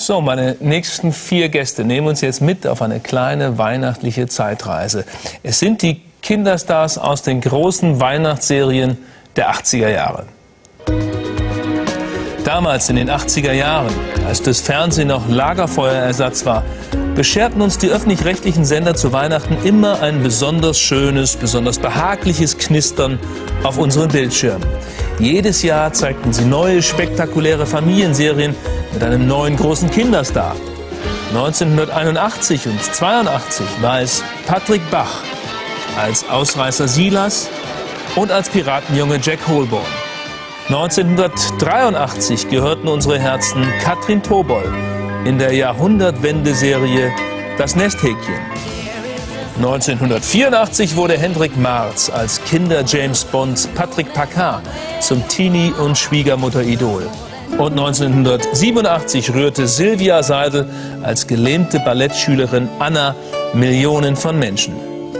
So, meine nächsten 4 Gäste nehmen uns jetzt mit auf eine kleine weihnachtliche Zeitreise. Es sind die Kinderstars aus den großen Weihnachtsserien der 80er Jahre. Damals in den 80er Jahren, als das Fernsehen noch Lagerfeuerersatz war, bescherten uns die öffentlich-rechtlichen Sender zu Weihnachten immer ein besonders schönes, besonders behagliches Knistern auf unseren Bildschirmen. Jedes Jahr zeigten sie neue, spektakuläre Familienserien mit einem neuen großen Kinderstar. 1981 und 82 war es Patrick Bach als Ausreißer Silas und als Piratenjunge Jack Holborn. 1983 gehörten unsere Herzen Katrin Tobol in der Jahrhundertwende-Serie Das Nesthäkchen. 1984 wurde Hendrik Marz als Kinder-James Bonds Patrick Paquin zum Teenie- und Schwiegermutter-Idol. Und 1987 rührte Silvia Seidel als gelähmte Ballettschülerin Anna Millionen von Menschen.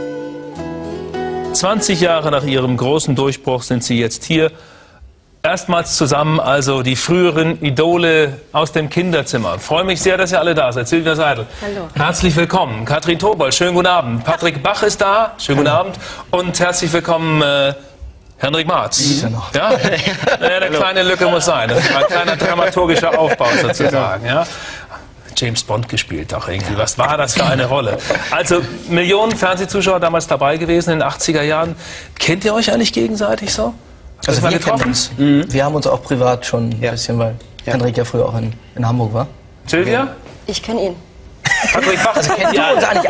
20 Jahre nach ihrem großen Durchbruch sind sie jetzt hier. Erstmals zusammen, also die früheren Idole aus dem Kinderzimmer. Ich freue mich sehr, dass ihr alle da seid. Silvia Seidel. Hallo. Herzlich willkommen. Katrin Tobol, schönen guten Abend. Patrick Bach ist da, schönen guten Abend. Und herzlich willkommen, Hendrik Marz. Ja? Naja, eine kleine Lücke muss sein. Das ist ein kleiner dramaturgischer Aufbau sozusagen. Ja? James Bond gespielt auch irgendwie. Was war das für eine Rolle? Also Millionen Fernsehzuschauer damals dabei gewesen in den 80er Jahren. Kennt ihr euch eigentlich gegenseitig so? Also wir kennen uns. Wir haben uns auch privat schon ein bisschen, weil Hendrik ja früher auch in Hamburg war. Silvia? Ich kenne ihn. Patrick Bach, also kennt ihr uns eigentlich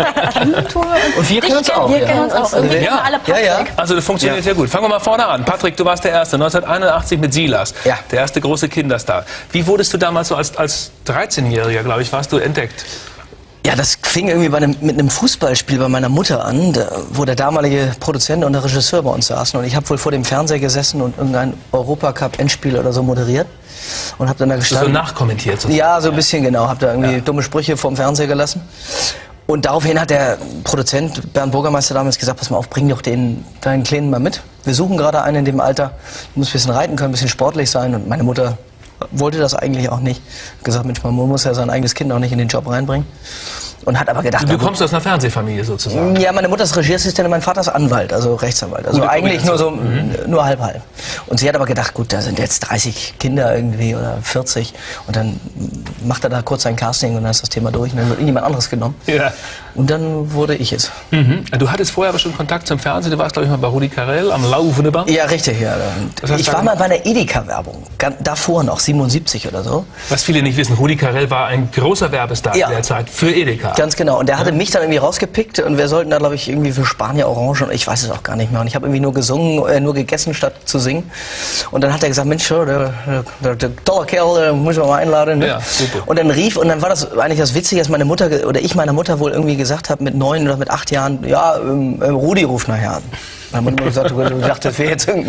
und wir kennen uns auch. Wir kennen uns auch. Und wir kennen alle Patrick. Ja. Also das funktioniert sehr gut. Fangen wir mal vorne an. Patrick, du warst der Erste, 1981 mit Silas. Ja. Der erste große Kinderstar. Wie wurdest du damals so als 13-Jähriger, glaube ich, warst du entdeckt? Ja, das fing irgendwie mit einem Fußballspiel bei meiner Mutter an, wo der damalige Produzent und der Regisseur bei uns saßen. Und ich habe wohl vor dem Fernseher gesessen und irgendein Europacup-Endspiel oder so moderiert. Und habe dann da gestanden. So nachkommentiert sozusagen. Ja, so ein bisschen genau. Habe da irgendwie dumme Sprüche vorm Fernseher gelassen. Und daraufhin hat der Produzent, Bernd Burgermeister, damals gesagt, pass mal auf, bring doch deinen Kleinen mal mit. Wir suchen gerade einen in dem Alter, muss ein bisschen reiten können, ein bisschen sportlich sein. Und meine Mutter wollte das eigentlich auch nicht. Hat gesagt, Mensch, man muss ja sein eigenes Kind auch nicht in den Job reinbringen. Und hat aber gedacht... Du kommst aus einer Fernsehfamilie sozusagen? Ja, meine Mutter ist Regieassistentin und mein Vater ist Anwalt, also Rechtsanwalt. Also eigentlich nur so, nur halb. Und sie hat aber gedacht, gut, da sind jetzt 30 Kinder irgendwie oder 40. Und dann macht er da kurz ein Casting und dann ist das Thema durch. Und dann wird irgendjemand anderes genommen. Ja. Und dann wurde ich es. Du hattest vorher aber schon Kontakt zum Fernsehen. Du warst, glaube ich, mal bei Rudi Carrell am laufenden Band. Ja, richtig. Ja. Ich war mal bei einer Edeka-Werbung. Davor noch, 77 oder so. Was viele nicht wissen, Rudi Carrell war ein großer Werbestar in der Zeit für Edeka. Ganz genau. Und der hatte mich dann irgendwie rausgepickt und wir sollten da, glaube ich, irgendwie für Spanier Orange und ich weiß es auch gar nicht mehr. Und ich habe irgendwie nur gesungen, nur gegessen statt zu singen. Und dann hat er gesagt, Mensch, der tolle Kerl, muss man mal einladen. Ne? Ja, super. Und dann dann war das eigentlich das Witzige, dass meine Mutter oder ich meiner Mutter wohl irgendwie gesagt habe mit 9 oder mit 8 Jahren, ja, Rudi ruft nachher an. Dann hat man gesagt, du dachtest, das wäre jetzt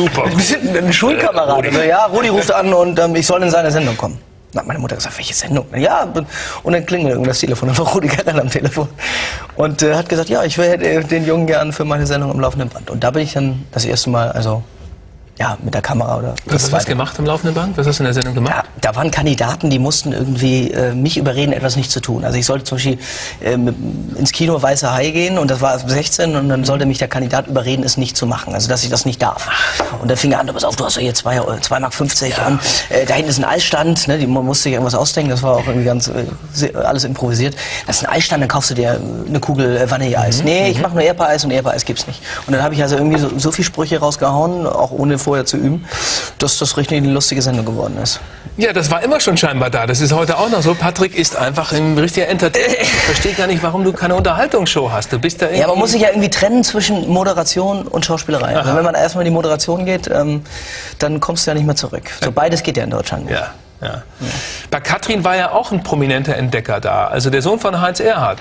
ein Schulkamerad. Also, ja, Rudi ruft an und ich soll in seine Sendung kommen. Dann hat meine Mutter gesagt, welche Sendung? Ja, und dann klingelt das Telefon, dann war Rudi Carrell am Telefon. Und hat gesagt, ja, ich hätte den Jungen gern für meine Sendung am laufenden Band. Und da bin ich dann das erste Mal, also ja, mit der Kamera oder... Was hast du gemacht am laufenden Band? Was hast du in der Sendung gemacht? Ja, da waren Kandidaten, die mussten irgendwie mich überreden, etwas nicht zu tun. Also ich sollte zum Beispiel ins Kino Weißer Hai gehen und das war 16 und dann sollte mich der Kandidat überreden, es nicht zu machen. Also dass ich das nicht darf. Und dann fing er an, pass auf, du hast ja hier 2,50 Mark und da hinten ist ein Eisstand, ne, man musste sich irgendwas ausdenken, das war auch irgendwie ganz alles improvisiert. Das ist ein Eisstand, dann kaufst du dir eine Kugel Vanilleeis. Nee, ich mache nur Erdbeereis und Erdbeereis gibt's nicht. Und dann habe ich also irgendwie so viel Sprüche rausgehauen, auch ohne vorher zu üben, dass das richtig eine lustige Sendung geworden ist. Ja, das war immer schon scheinbar da. Das ist heute auch noch so. Patrick ist einfach ein richtiger Entertainer. Ich verstehe gar nicht, warum du keine Unterhaltungsshow hast. Du bist da ja, man muss sich ja irgendwie trennen zwischen Moderation und Schauspielerei. Also wenn man erstmal in die Moderation geht, dann kommst du ja nicht mehr zurück. So beides geht ja in Deutschland nicht. Ja. Bei Katrin war ja auch ein prominenter Entdecker da. Also der Sohn von Heinz Erhardt.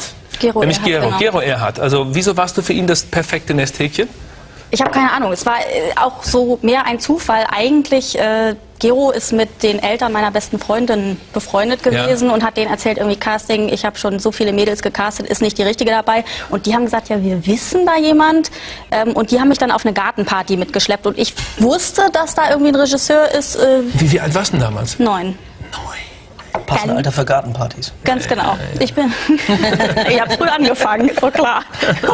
Gero Erhardt. Also wieso warst du für ihn das perfekte Nesthäkchen? Ich habe keine Ahnung. Es war auch so mehr ein Zufall. Eigentlich, Gero ist mit den Eltern meiner besten Freundin befreundet gewesen und hat denen erzählt, irgendwie Casting, ich habe schon so viele Mädels gecastet, ist nicht die Richtige dabei. Und die haben gesagt, ja, wir wissen da jemand. Und die haben mich dann auf eine Gartenparty mitgeschleppt. Und ich wusste, dass da irgendwie ein Regisseur ist. Wie alt warst du denn damals? 9. Passende Alter für Gartenpartys. Ganz genau. Ich habe früh angefangen, ist doch klar.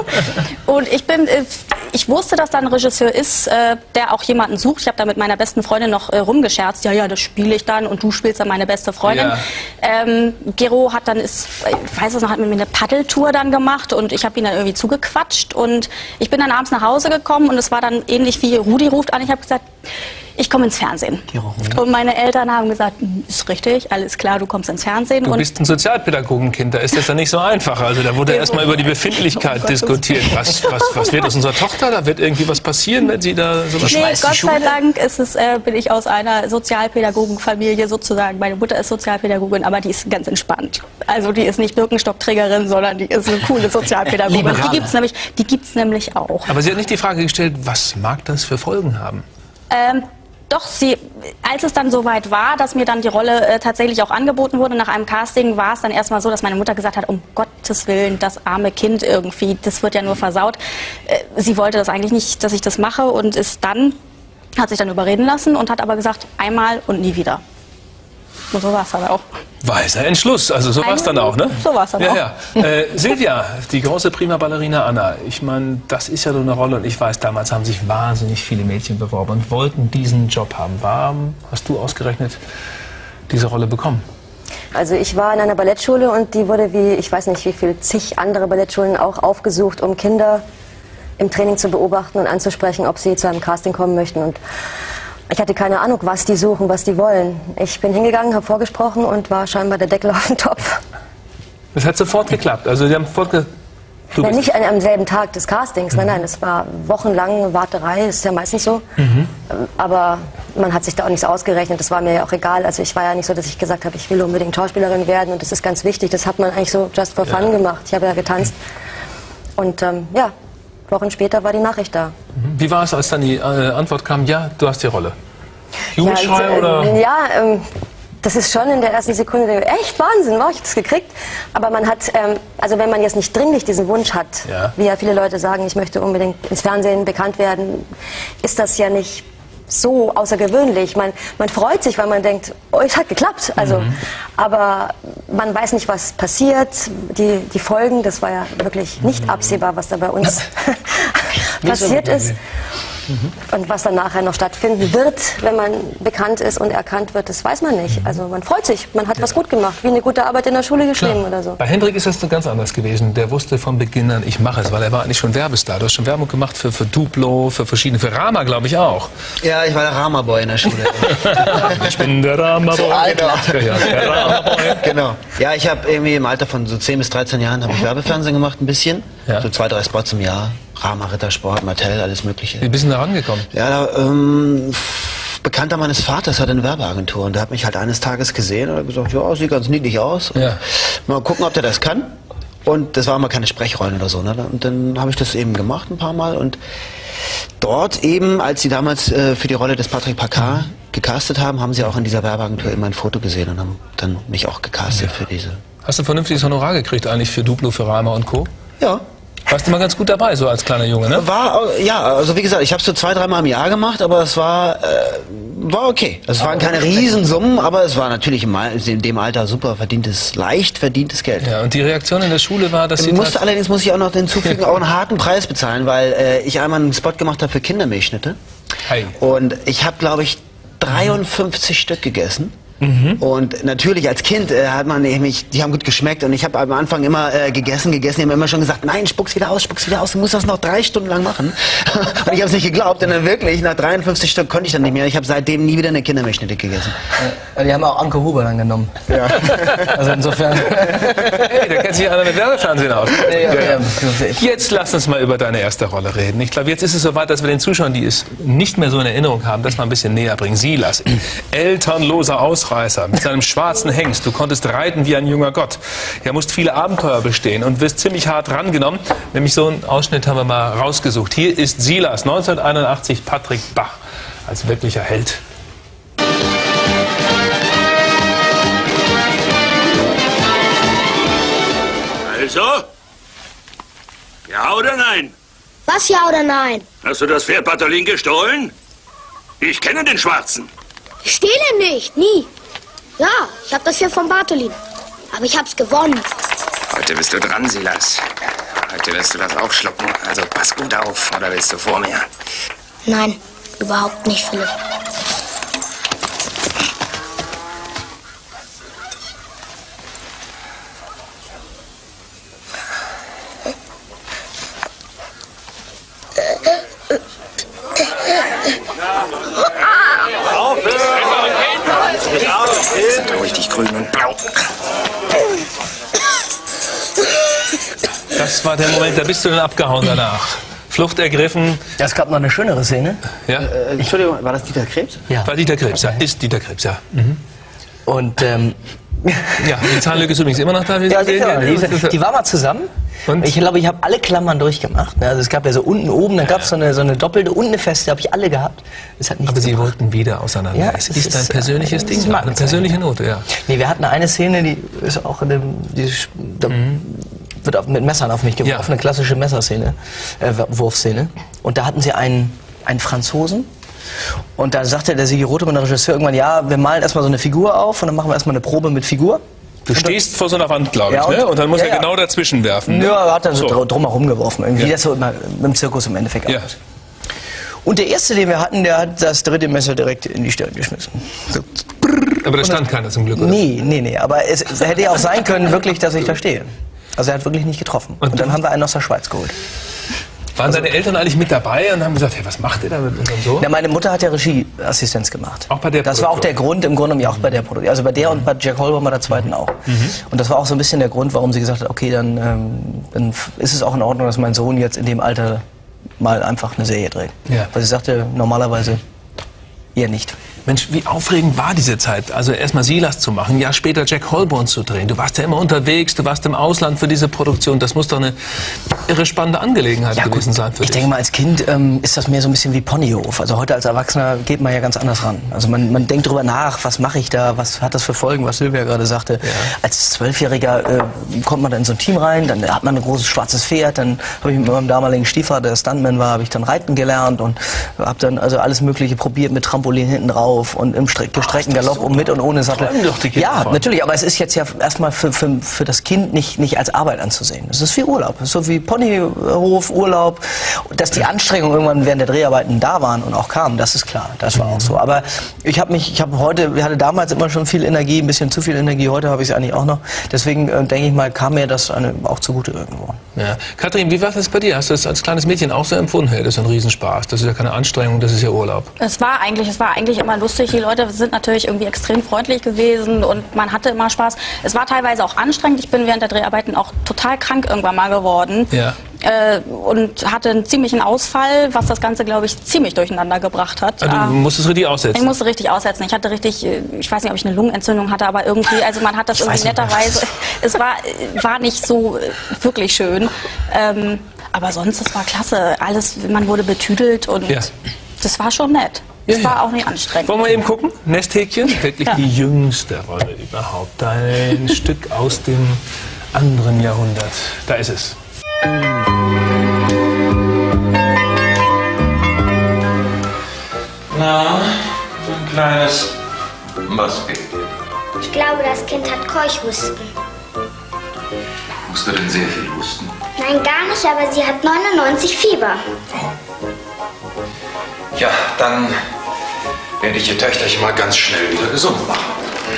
Und ich wusste, dass da ein Regisseur ist, der auch jemanden sucht. Ich habe da mit meiner besten Freundin noch rumgescherzt. Ja, das spiele ich dann und du spielst dann meine beste Freundin. Ja. Gero hat dann, ich weiß es noch, hat mit mir eine Paddeltour dann gemacht und ich habe ihn dann irgendwie zugequatscht und ich bin dann abends nach Hause gekommen und es war dann ähnlich wie Rudi ruft an. Ich habe gesagt, ich komme ins Fernsehen. Und meine Eltern haben gesagt, ist richtig, alles klar, du kommst ins Fernsehen. Du bist ein Sozialpädagogenkind, da ist das ja nicht so einfach. Also da wurde erstmal über die Befindlichkeit diskutiert. Was wird aus unserer Tochter? Da wird irgendwie was passieren, wenn sie da sowas schmeißt? Gott sei Dank bin ich aus einer Sozialpädagogenfamilie sozusagen. Meine Mutter ist Sozialpädagogin, aber die ist ganz entspannt. Also die ist nicht Birkenstockträgerin, sondern die ist eine coole Sozialpädagogin. Die gibt's nämlich auch. Aber sie hat nicht die Frage gestellt, was mag das für Folgen haben? Doch, als es dann soweit war, dass mir dann die Rolle tatsächlich auch angeboten wurde, nach einem Casting, war es dann erstmal so, dass meine Mutter gesagt hat, um Gottes Willen, das arme Kind irgendwie, das wird ja nur versaut. Sie wollte das eigentlich nicht, dass ich das mache und hat sich dann überreden lassen und hat aber gesagt, einmal und nie wieder. Und so war es dann auch. Weiser Entschluss, also so war es dann auch, ne? So war es dann auch. Ja. Silvia, die große prima Ballerina Anna, ich meine, das ist ja so eine Rolle und ich weiß, damals haben sich wahnsinnig viele Mädchen beworben und wollten diesen Job haben. Warum hast du ausgerechnet diese Rolle bekommen? Also ich war in einer Ballettschule und die wurde wie, ich weiß nicht wie viel, zig andere Ballettschulen auch aufgesucht, um Kinder im Training zu beobachten und anzusprechen, ob sie zu einem Casting kommen möchten. Und ich hatte keine Ahnung, was die suchen, was die wollen. Ich bin hingegangen, habe vorgesprochen und war scheinbar der Deckel auf dem Topf. Das hat sofort geklappt? Also Sie haben sofort Nein, nicht am selben Tag des Castings, nein, es war wochenlang Warterei, ist ja meistens so. Aber man hat sich da auch nichts ausgerechnet, das war mir ja auch egal. Also ich war ja nicht so, dass ich gesagt habe, ich will unbedingt Schauspielerin werden und das ist ganz wichtig. Das hat man eigentlich so just for fun gemacht. Ich habe ja getanzt und ja, Wochen später war die Nachricht da. Wie war es, als dann die Antwort kam, ja, du hast die Rolle? Jubelschrei oder? Ja, das ist schon in der ersten Sekunde, echt Wahnsinn, habe ich das gekriegt. Aber man hat, also wenn man jetzt nicht dringlich diesen Wunsch hat, wie ja viele Leute sagen, ich möchte unbedingt ins Fernsehen bekannt werden, ist das ja nicht so außergewöhnlich. Man freut sich, weil man denkt, oh, es hat geklappt. Also, aber man weiß nicht, was passiert. Die Folgen, das war ja wirklich nicht absehbar, was da bei uns passiert ist. Und was dann nachher noch stattfinden wird, wenn man bekannt ist und erkannt wird, das weiß man nicht. Also man freut sich, man hat was gut gemacht, wie eine gute Arbeit in der Schule geschrieben oder so. Bei Hendrik ist das ganz anders gewesen. Der wusste von Beginn an, ich mache es, weil er war eigentlich schon Werbestar. Du hast schon Werbung gemacht für Duplo, für Rama, glaube ich auch. Ja, ich war der Rama-Boy in der Schule. Ich bin der Rama-Boy. Der Rama-Boy. Genau. Ja, ich habe irgendwie im Alter von so 10 bis 13 Jahren habe ich Werbefernsehen gemacht, ein bisschen. Ja. So 2, 3 Spots im Jahr. Rama, Rittersport, Mattel, alles Mögliche. Wie bist du da rangekommen? Ja, Bekannter meines Vaters hat eine Werbeagentur und der hat mich halt eines Tages gesehen und hat gesagt, ja, sieht ganz niedlich aus. Ja. Mal gucken, ob der das kann. Und das war mal keine Sprechrollen oder so. Ne? Und dann habe ich das eben gemacht ein paar Mal und dort eben, als sie damals für die Rolle des Patrick Packard gecastet haben, haben sie auch in dieser Werbeagentur immer ein Foto gesehen und haben dann mich auch gecastet für diese. Hast du ein vernünftiges Honorar gekriegt eigentlich für Duplo, für Rama und Co.? Ja. Warst du mal ganz gut dabei, so als kleiner Junge, ne? Ja, also wie gesagt, ich habe es so 2, 3 Mal im Jahr gemacht, aber es war okay. Es waren keine Riesensummen, aber es war natürlich in dem Alter super leicht verdientes Geld. Ja, und die Reaktion in der Schule war, dass allerdings muss ich auch noch hinzufügen, auch einen harten Preis bezahlen, weil ich einmal einen Spot gemacht habe für Kindermilchschnitte. Und ich habe, glaube ich, 53 Stück gegessen. Und natürlich als Kind hat man nämlich, die haben gut geschmeckt und ich habe am Anfang immer gegessen, die haben immer schon gesagt, nein, spuck's wieder aus, du musst das noch 3 Stunden lang machen. Und ich habe es nicht geglaubt und dann wirklich, nach 53 Stück konnte ich dann nicht mehr. Ich habe seitdem nie wieder eine Kindermilchschnitte gegessen. Die haben auch Anke Huber dann genommen. Ja. Also insofern. Hey, da kennt sich einer mit Werbefernsehen aus. Jetzt lass uns mal über deine erste Rolle reden. Ich glaube, jetzt ist es soweit, dass wir den Zuschauern, die es nicht mehr so in Erinnerung haben, das mal ein bisschen näher bringen. Silas, elternloser Ausreißer mit seinem schwarzen Hengst. Du konntest reiten wie ein junger Gott. Er musste viele Abenteuer bestehen und wirst ziemlich hart rangenommen. Nämlich so einen Ausschnitt haben wir mal rausgesucht. Hier ist Silas, 1981, Patrick Bach, als wirklicher Held. Also? Ja oder nein? Was ja oder nein? Hast du das Pferd Bartholin gestohlen? Ich kenne den Schwarzen. Ich stehle nicht, nie. Ja, ich habe das hier von Bartolin. Aber ich hab's gewonnen. Heute bist du dran, Silas. Heute wirst du das auch schlucken. Also pass gut auf, oder willst du vor mir? Nein, überhaupt nicht, Philipp. Sind richtig grün und blau. Das war der Moment, da bist du dann abgehauen danach. Flucht ergriffen. Ja, es gab noch eine schönere Szene. Ja? Entschuldigung, war das Dieter Krebs? Ja. War Dieter Krebs, ja. Ist Dieter Krebs, ja. Mhm. Und ja, die Zahnlücke ist übrigens immer noch da. Ja, die war mal zusammen. Und? Ich glaube, ich habe alle Klammern durchgemacht. Also es gab ja so unten, oben, dann gab es so eine doppelte und eine feste, habe ich alle gehabt. Das hat aber Sie wollten wieder auseinander. Ja, es ist dein persönliches Ding, eine persönliche Note, ja. Nee, wir hatten eine Szene, die ist auch in dem, wird mit Messern auf mich geworfen, eine klassische Messerszene, Wurfszene. Und da hatten sie einen Franzosen. Und da sagte der Sigi Rothemann, der Regisseur, irgendwann, ja, wir malen erstmal so eine Figur auf und dann machen wir erstmal eine Probe mit Figur. Du stehst vor so einer Wand, glaube ich, ne? Und dann muss er genau dazwischen werfen. Ja, er hat dann so drumherum geworfen, irgendwie das so immer im Zirkus im Endeffekt aus. Und der erste, den wir hatten, der hat das dritte Messer direkt in die Stirn geschmissen. So. Aber da stand keiner zum Glück, oder? Nee. Aber es hätte ja auch sein können, wirklich, dass ich da stehe. Also er hat wirklich nicht getroffen. Und dann haben wir einen aus der Schweiz geholt. Waren seine Eltern eigentlich mit dabei und haben gesagt, hey, was macht ihr da mit unserem Sohn? Ja, meine Mutter hat ja Regieassistenz gemacht. Auch bei der Das war auch der Grund, im Grunde genommen auch bei der Produktion. Also bei der und bei Jack Holbourn, bei der zweiten auch. Und das war auch so ein bisschen der Grund, warum sie gesagt hat, okay, dann ist es auch in Ordnung, dass mein Sohn jetzt in dem Alter mal einfach eine Serie dreht. Ja. Weil sie sagte, normalerweise eher nicht. Mensch, wie aufregend war diese Zeit? Also erstmal Silas zu machen, ein Jahr später Jack Holbourn zu drehen. Du warst ja immer unterwegs, du warst im Ausland für diese Produktion. Das muss doch eine irre spannende Angelegenheit gewesen sein für dich. Ich denke mal, als Kind ist das mehr so ein bisschen wie Ponyhof. Also heute als Erwachsener geht man ja ganz anders ran. Also man denkt darüber nach, was mache ich da, was hat das für Folgen, was Silvia gerade sagte. Ja. Als 12-Jähriger kommt man dann in so ein Team rein, dann hat man ein großes schwarzes Pferd, dann habe ich mit meinem damaligen Stiefvater, der Stuntman war, habe ich dann reiten gelernt und habe dann also alles Mögliche probiert mit Trampolin hinten drauf und im gestreckten Galopp und mit und ohne Sattel. Ja, natürlich, aber es ist jetzt ja erstmal für das Kind nicht als Arbeit anzusehen. Es ist wie Urlaub, es ist so wie Ponyhof, Urlaub. Dass die Anstrengungen irgendwann während der Dreharbeiten da waren und auch kamen, das ist klar, das war auch so. Aber ich hatte damals immer schon viel Energie, ein bisschen zu viel Energie, heute habe ich es eigentlich auch noch. Deswegen denke ich mal, kam mir das auch zugute irgendwo. Ja. Kathrin, wie war das bei dir? Hast du das als kleines Mädchen auch so empfunden? Hey, das ist ein Riesenspaß, das ist ja keine Anstrengung, das ist ja Urlaub. Es war eigentlich immer lustig. Die Leute sind natürlich irgendwie extrem freundlich gewesen und man hatte immer Spaß. Es war teilweise auch anstrengend. Ich bin während der Dreharbeiten auch total krank irgendwann mal geworden. Ja. Und hatte einen ziemlichen Ausfall, was das Ganze, glaube ich, ziemlich durcheinander gebracht hat. Also du musstest richtig aussetzen? Ich musste richtig aussetzen. Ich hatte richtig, ich weiß nicht, ob ich eine Lungenentzündung hatte, aber irgendwie, also man hat das irgendwie netterweise, es war nicht so wirklich schön. Aber sonst, es war klasse. Man wurde betüdelt und das war schon nett. Das war auch nicht anstrengend. Wollen wir eben gucken? Nesthäkchen, wirklich die jüngste Rolle überhaupt. Ein Stück aus dem anderen Jahrhundert. Da ist es. Na, so ein kleines... Was fehlt dir? Ich glaube, das Kind hat Keuchhusten. Musst du denn sehr viel husten? Nein, gar nicht, aber sie hat 99 Fieber. Ja, dann werde ich ihr Töchterchen mal ganz schnell wieder gesund machen.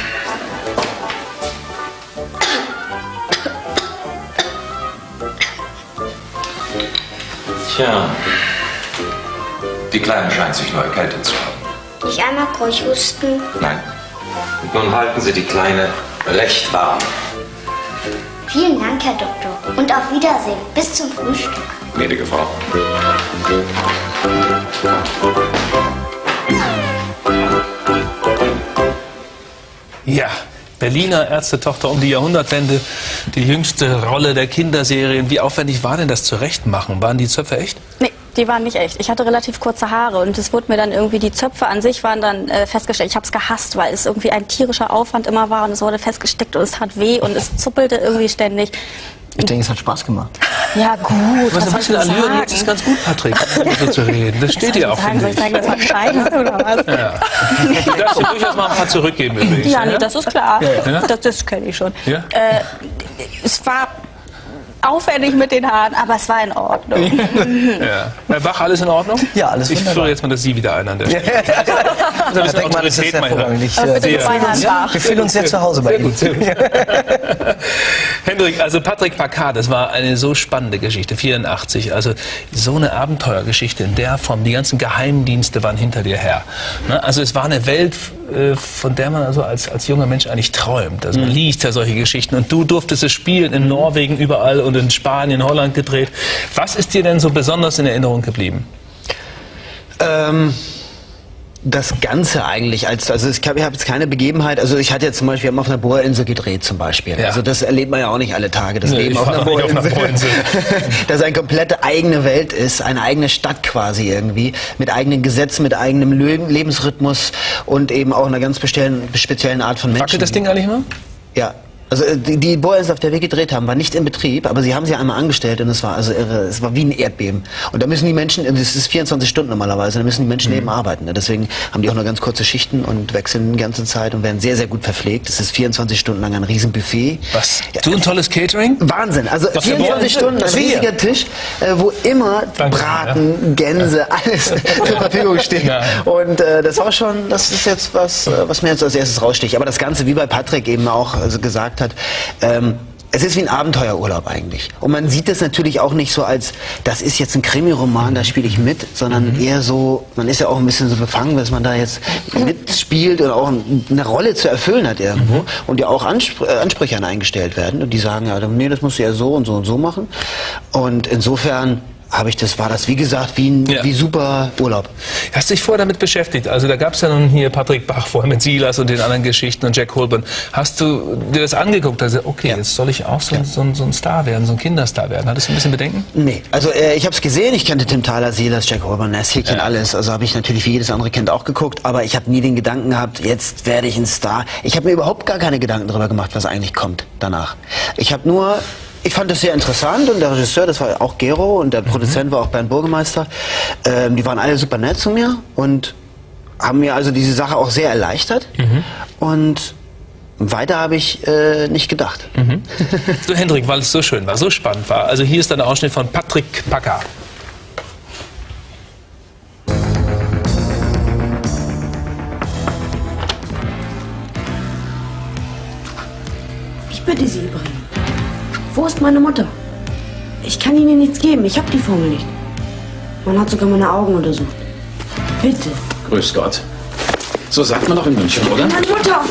Tja, die Kleine scheint sich nur erkältet zu haben. Nicht einmal Keuchhusten? Nein. Und nun halten Sie die Kleine recht warm. Vielen Dank, Herr Doktor. Und auf Wiedersehen. Bis zum Frühstück. Gnädige Frau. Ja, Berliner Ärztetochter um die Jahrhundertwende, die jüngste Rolle der Kinderserien. Wie aufwendig war denn das Zurechtmachen? Waren die Zöpfe echt? Nee, die waren nicht echt. Ich hatte relativ kurze Haare und es wurde mir dann irgendwie, die Zöpfe an sich waren dann festgestellt. Ich habe es gehasst, weil es irgendwie ein tierischer Aufwand immer war und es wurde festgesteckt und es tat weh und es zuppelte irgendwie ständig. Ich denke, es hat Spaß gemacht. Ja gut, was soll ich denn sagen? Jetzt ist ganz gut, Patrick, so zu reden. Das steht dir auch, finde ich. Soll ich sagen, das war scheiße oder was? Ja. Du darfst dir durchaus mal ein paar zurückgeben übrigens. Ja, nee, das ist klar. Ja? Das kenne ich schon. Ja? Es war aufwendig mit den Haaren, aber es war in Ordnung. Ja. Herr Bach, alles in Ordnung? Ja, alles Ich führe jetzt mal das Sie wieder ein an der Stelle. Das ist ein bisschen Autorität, mein Herr. Wir fühlen uns sehr zu Hause bei Ihnen. Sehr gut. Hendrik, also Patrick Packard, das war eine so spannende Geschichte, 84. Also so eine Abenteuergeschichte in der Form. Die ganzen Geheimdienste waren hinter dir her. Also es war eine Welt, von der man also als junger Mensch eigentlich träumt. Also man liest ja solche Geschichten. Und du durftest es spielen in Norwegen, überall und in Spanien, Holland gedreht. Was ist dir denn so besonders in Erinnerung geblieben? Das Ganze eigentlich, also ich habe jetzt keine Begebenheit, also ich hatte jetzt zum Beispiel, wir haben auf einer Bohrinsel gedreht zum Beispiel, also das erlebt man ja auch nicht alle Tage, das Leben auf einer Bohrinsel, dass eine komplette eigene Welt ist, eine eigene Stadt quasi irgendwie, mit eigenen Gesetzen, mit eigenem Lebensrhythmus und eben auch einer ganz speziellen Art von Menschen. Wackelt das Ding eigentlich mal? Ja. Also die Bohrinsel, auf der wir gedreht haben, war nicht in Betrieb, aber sie haben sie einmal angestellt und es war also irre, es war wie ein Erdbeben. Und da müssen die Menschen, es ist 24 Stunden normalerweise, da müssen die Menschen eben arbeiten. Deswegen haben die auch nur ganz kurze Schichten und wechseln die ganze Zeit und werden sehr, sehr gut verpflegt. Es ist 24 Stunden lang ein Riesenbuffet. Was? Du ein tolles Catering? Wahnsinn, also 24 Stunden, ein riesiger Tisch, wo immer Braten, Gänse, alles zur Verfügung steht. Ja. Und das war schon, das ist jetzt was mir jetzt als erstes raussticht. Aber das Ganze, wie bei Patrick eben auch gesagt hat, es ist wie ein Abenteuerurlaub eigentlich. Und man sieht das natürlich auch nicht so als, das ist jetzt ein Krimi-Roman, da spiele ich mit, sondern eher so, man ist ja auch ein bisschen so befangen, dass man da jetzt mitspielt und auch eine Rolle zu erfüllen hat irgendwo und ja auch Ansprüche an eingestellt werden und die sagen, ja, nee, das musst du ja so und so und so machen. Und insofern war das wie gesagt wie super Urlaub. Hast du dich vorher damit beschäftigt? Also da gab es ja nun hier Patrick Bach vorher mit Silas und den anderen Geschichten und Jack Holborn. Hast du dir das angeguckt? Also okay, jetzt soll ich auch so ein Star werden, so ein Kinderstar werden. Hattest du ein bisschen Bedenken? Nee, also ich habe es gesehen, ich kannte Tim Thaler, Silas, Jack Holborn, Häkchen, alles. Also habe ich natürlich wie jedes andere Kind auch geguckt, aber ich habe nie den Gedanken gehabt, jetzt werde ich ein Star. Ich habe mir überhaupt gar keine Gedanken darüber gemacht, was eigentlich kommt danach. Ich fand das sehr interessant und der Regisseur, das war auch Gero und der Produzent war auch Bernd Burgemeister. Die waren alle super nett zu mir und haben mir also diese Sache auch sehr erleichtert. Und weiter habe ich nicht gedacht. So Hendrik, weil es so schön war, so spannend war. Also hier ist ein Ausschnitt von Patrick Packard. Ich bitte Sie, Ibrahim. Wo ist meine Mutter? Ich kann Ihnen nichts geben, ich habe die Formel nicht. Man hat sogar meine Augen untersucht. Bitte. Grüß Gott. So sagt man doch in München, oder? Meine Mutter!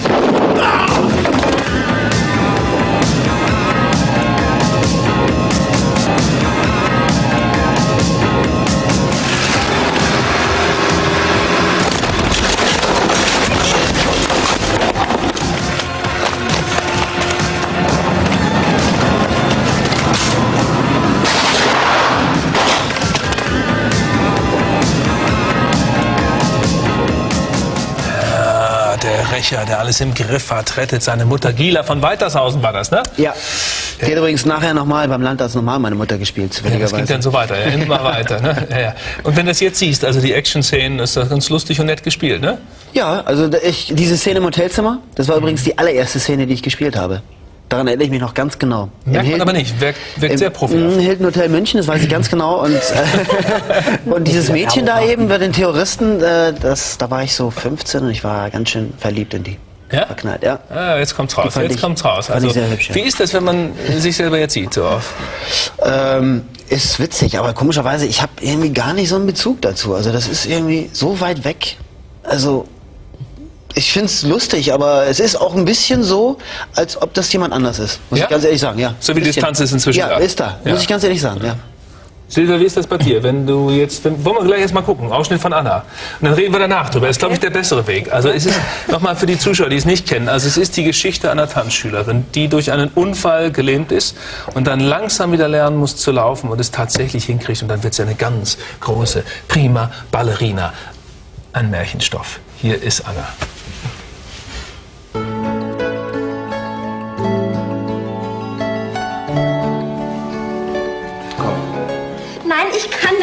Der alles im Griff hat, rettet seine Mutter. Gila von Weitershausen war das, ne? Ja. Die hat übrigens nachher nochmal beim Landarzt nochmal meine Mutter gespielt. Ja, das ging dann so weiter, ja, immer weiter. Ne? Ja. Und wenn du das jetzt siehst, also die Action-Szenen, ist das ganz lustig und nett gespielt, ne? Ja, also diese Szene im Hotelzimmer, das war übrigens die allererste Szene, die ich gespielt habe. Daran erinnere ich mich noch ganz genau. Merkt man aber nicht, wirkt sehr profihaft. Im Hilton Hotel München, das weiß ich ganz genau. Und dieses Mädchen da eben bei den Terroristen, da war ich so 15 und ich war ganz schön verliebt in die. Ja? Verknallt, ja. Ah, jetzt kommt's raus, jetzt kommt's raus. Also, sehr hübsch, ja. Wie ist das, wenn man sich selber jetzt sieht, so oft? Ist witzig, aber komischerweise, ich habe irgendwie gar nicht so einen Bezug dazu. Also das ist irgendwie so weit weg. Also ich finde es lustig, aber es ist auch ein bisschen so, als ob das jemand anders ist. Muss ich ganz ehrlich sagen, ja. So wie die Distanz ist inzwischen da. Ja, ist da. Muss ich ganz ehrlich sagen, ja. Silvia, wie ist das bei dir? Wenn du jetzt, wollen wir gleich erst mal gucken, Ausschnitt von Anna. Und dann reden wir danach drüber. Das ist, glaube ich, der bessere Weg. Also es ist, nochmal für die Zuschauer, die es nicht kennen, also es ist die Geschichte einer Tanzschülerin, die durch einen Unfall gelähmt ist und dann langsam wieder lernen muss zu laufen und es tatsächlich hinkriegt und dann wird sie eine ganz große, prima Ballerina. Ein Märchenstoff. Hier ist Anna.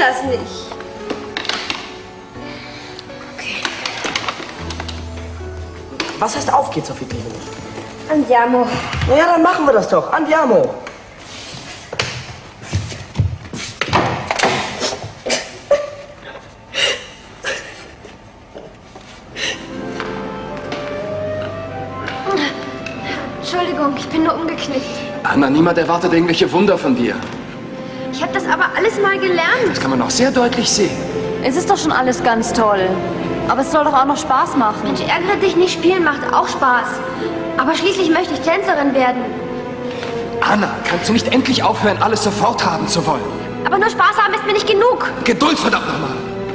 das nicht. Okay. Was heißt auf geht's auf Italienisch? Andiamo. Na ja, dann machen wir das doch. Andiamo. Entschuldigung, ich bin nur umgeknickt. Anna, niemand erwartet irgendwelche Wunder von dir. Ich habe das aber alles mal gelernt. Das kann man auch sehr deutlich sehen. Es ist doch schon alles ganz toll. Aber es soll doch auch noch Spaß machen. Mensch, ärgere dich nicht, spielen macht auch Spaß. Aber schließlich möchte ich Tänzerin werden. Anna, kannst du nicht endlich aufhören, alles sofort haben zu wollen? Aber nur Spaß haben ist mir nicht genug. Geduld, verdammt nochmal!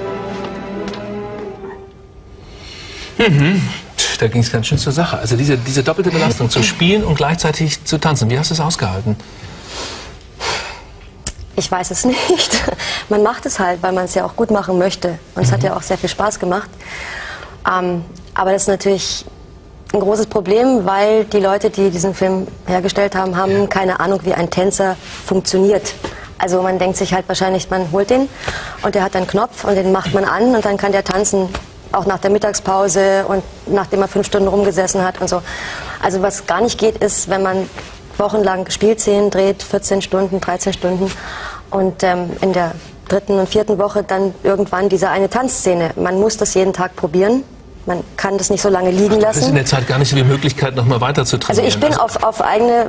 Da ging es ganz schön zur Sache. Also diese doppelte Belastung, zu spielen und gleichzeitig zu tanzen. Wie hast du es ausgehalten? Ich weiß es nicht. Man macht es halt, weil man es ja auch gut machen möchte. Und es hat ja auch sehr viel Spaß gemacht. Aber das ist natürlich ein großes Problem, weil die Leute, die diesen Film hergestellt haben, haben keine Ahnung, wie ein Tänzer funktioniert. Also man denkt sich halt wahrscheinlich, man holt den und der hat einen Knopf und den macht man an und dann kann der tanzen, auch nach der Mittagspause und nachdem er 5 Stunden rumgesessen hat und so. Also was gar nicht geht, ist, wenn man wochenlang Spielszenen dreht, 14 Stunden, 13 Stunden und in der 3. und 4. Woche dann irgendwann diese eine Tanzszene. Man muss das jeden Tag probieren. Man kann das nicht so lange liegen lassen. Es ist in der Zeit gar nicht so die Möglichkeit, noch mal weiter zu trainieren. Also ich bin auf eigene